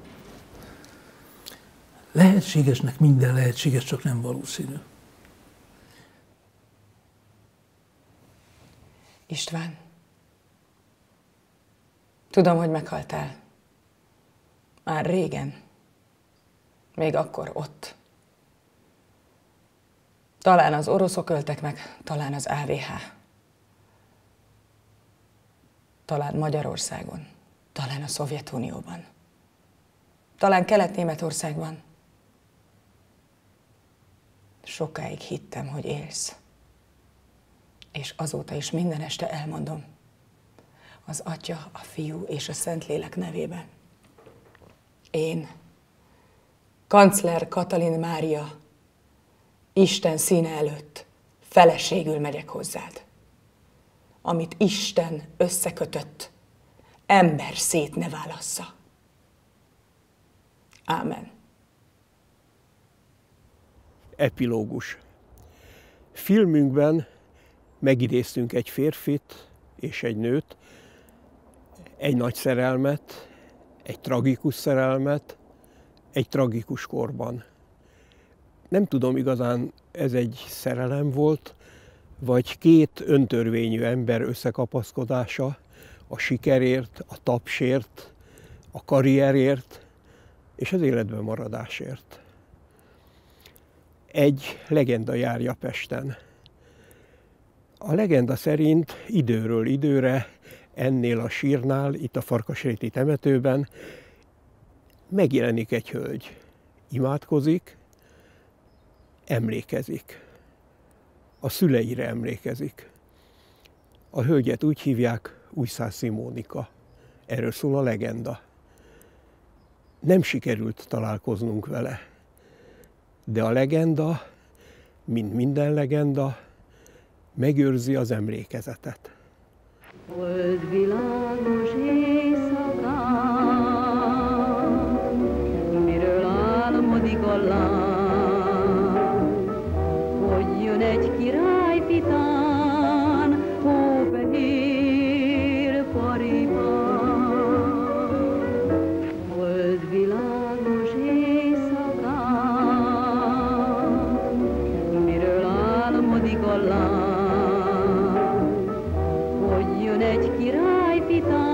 [SPEAKER 7] Lehetségesnek minden lehetséges, csak nem valószínű.
[SPEAKER 8] István. Tudom, hogy meghaltál. Már régen. Még akkor ott. Talán az oroszok öltek meg, talán az á vé há. Talán Magyarországon, talán a Szovjetunióban. Talán Kelet-Németországban. Sokáig hittem, hogy élsz. És azóta is minden este elmondom. Az Atya, a Fiú és a Szentlélek nevében. Én, kancler Katalin Mária, Isten színe előtt feleségül megyek hozzád. Amit Isten összekötött, ember szét ne válassza. Ámen.
[SPEAKER 13] Epilógus. Filmünkben megidéztünk egy férfit és egy nőt, egy nagy szerelmet, egy tragikus szerelmet, egy tragikus korban. Nem tudom igazán, ez egy szerelem volt, vagy két öntörvényű ember összekapaszkodása a sikerért, a tapsért, a karrierért, és az életben maradásért. Egy legenda járja Pesten. A legenda szerint időről időre ennél a sírnál, itt a Farkasréti temetőben megjelenik egy hölgy. Imádkozik, emlékezik. A szüleire emlékezik. A hölgyet úgy hívják Újszászi Mónika. Erről szól a legenda. Nem sikerült találkoznunk vele. De a legenda, mint minden legenda, megőrzi az emlékezetet.
[SPEAKER 2] Volt világos éjszakán, miről álmodik a lány, hogy jön egy királyfitán, hófehér paripán. Volt világos éjszakán, miről álmodik a lány, hogy jön egy királyfitán,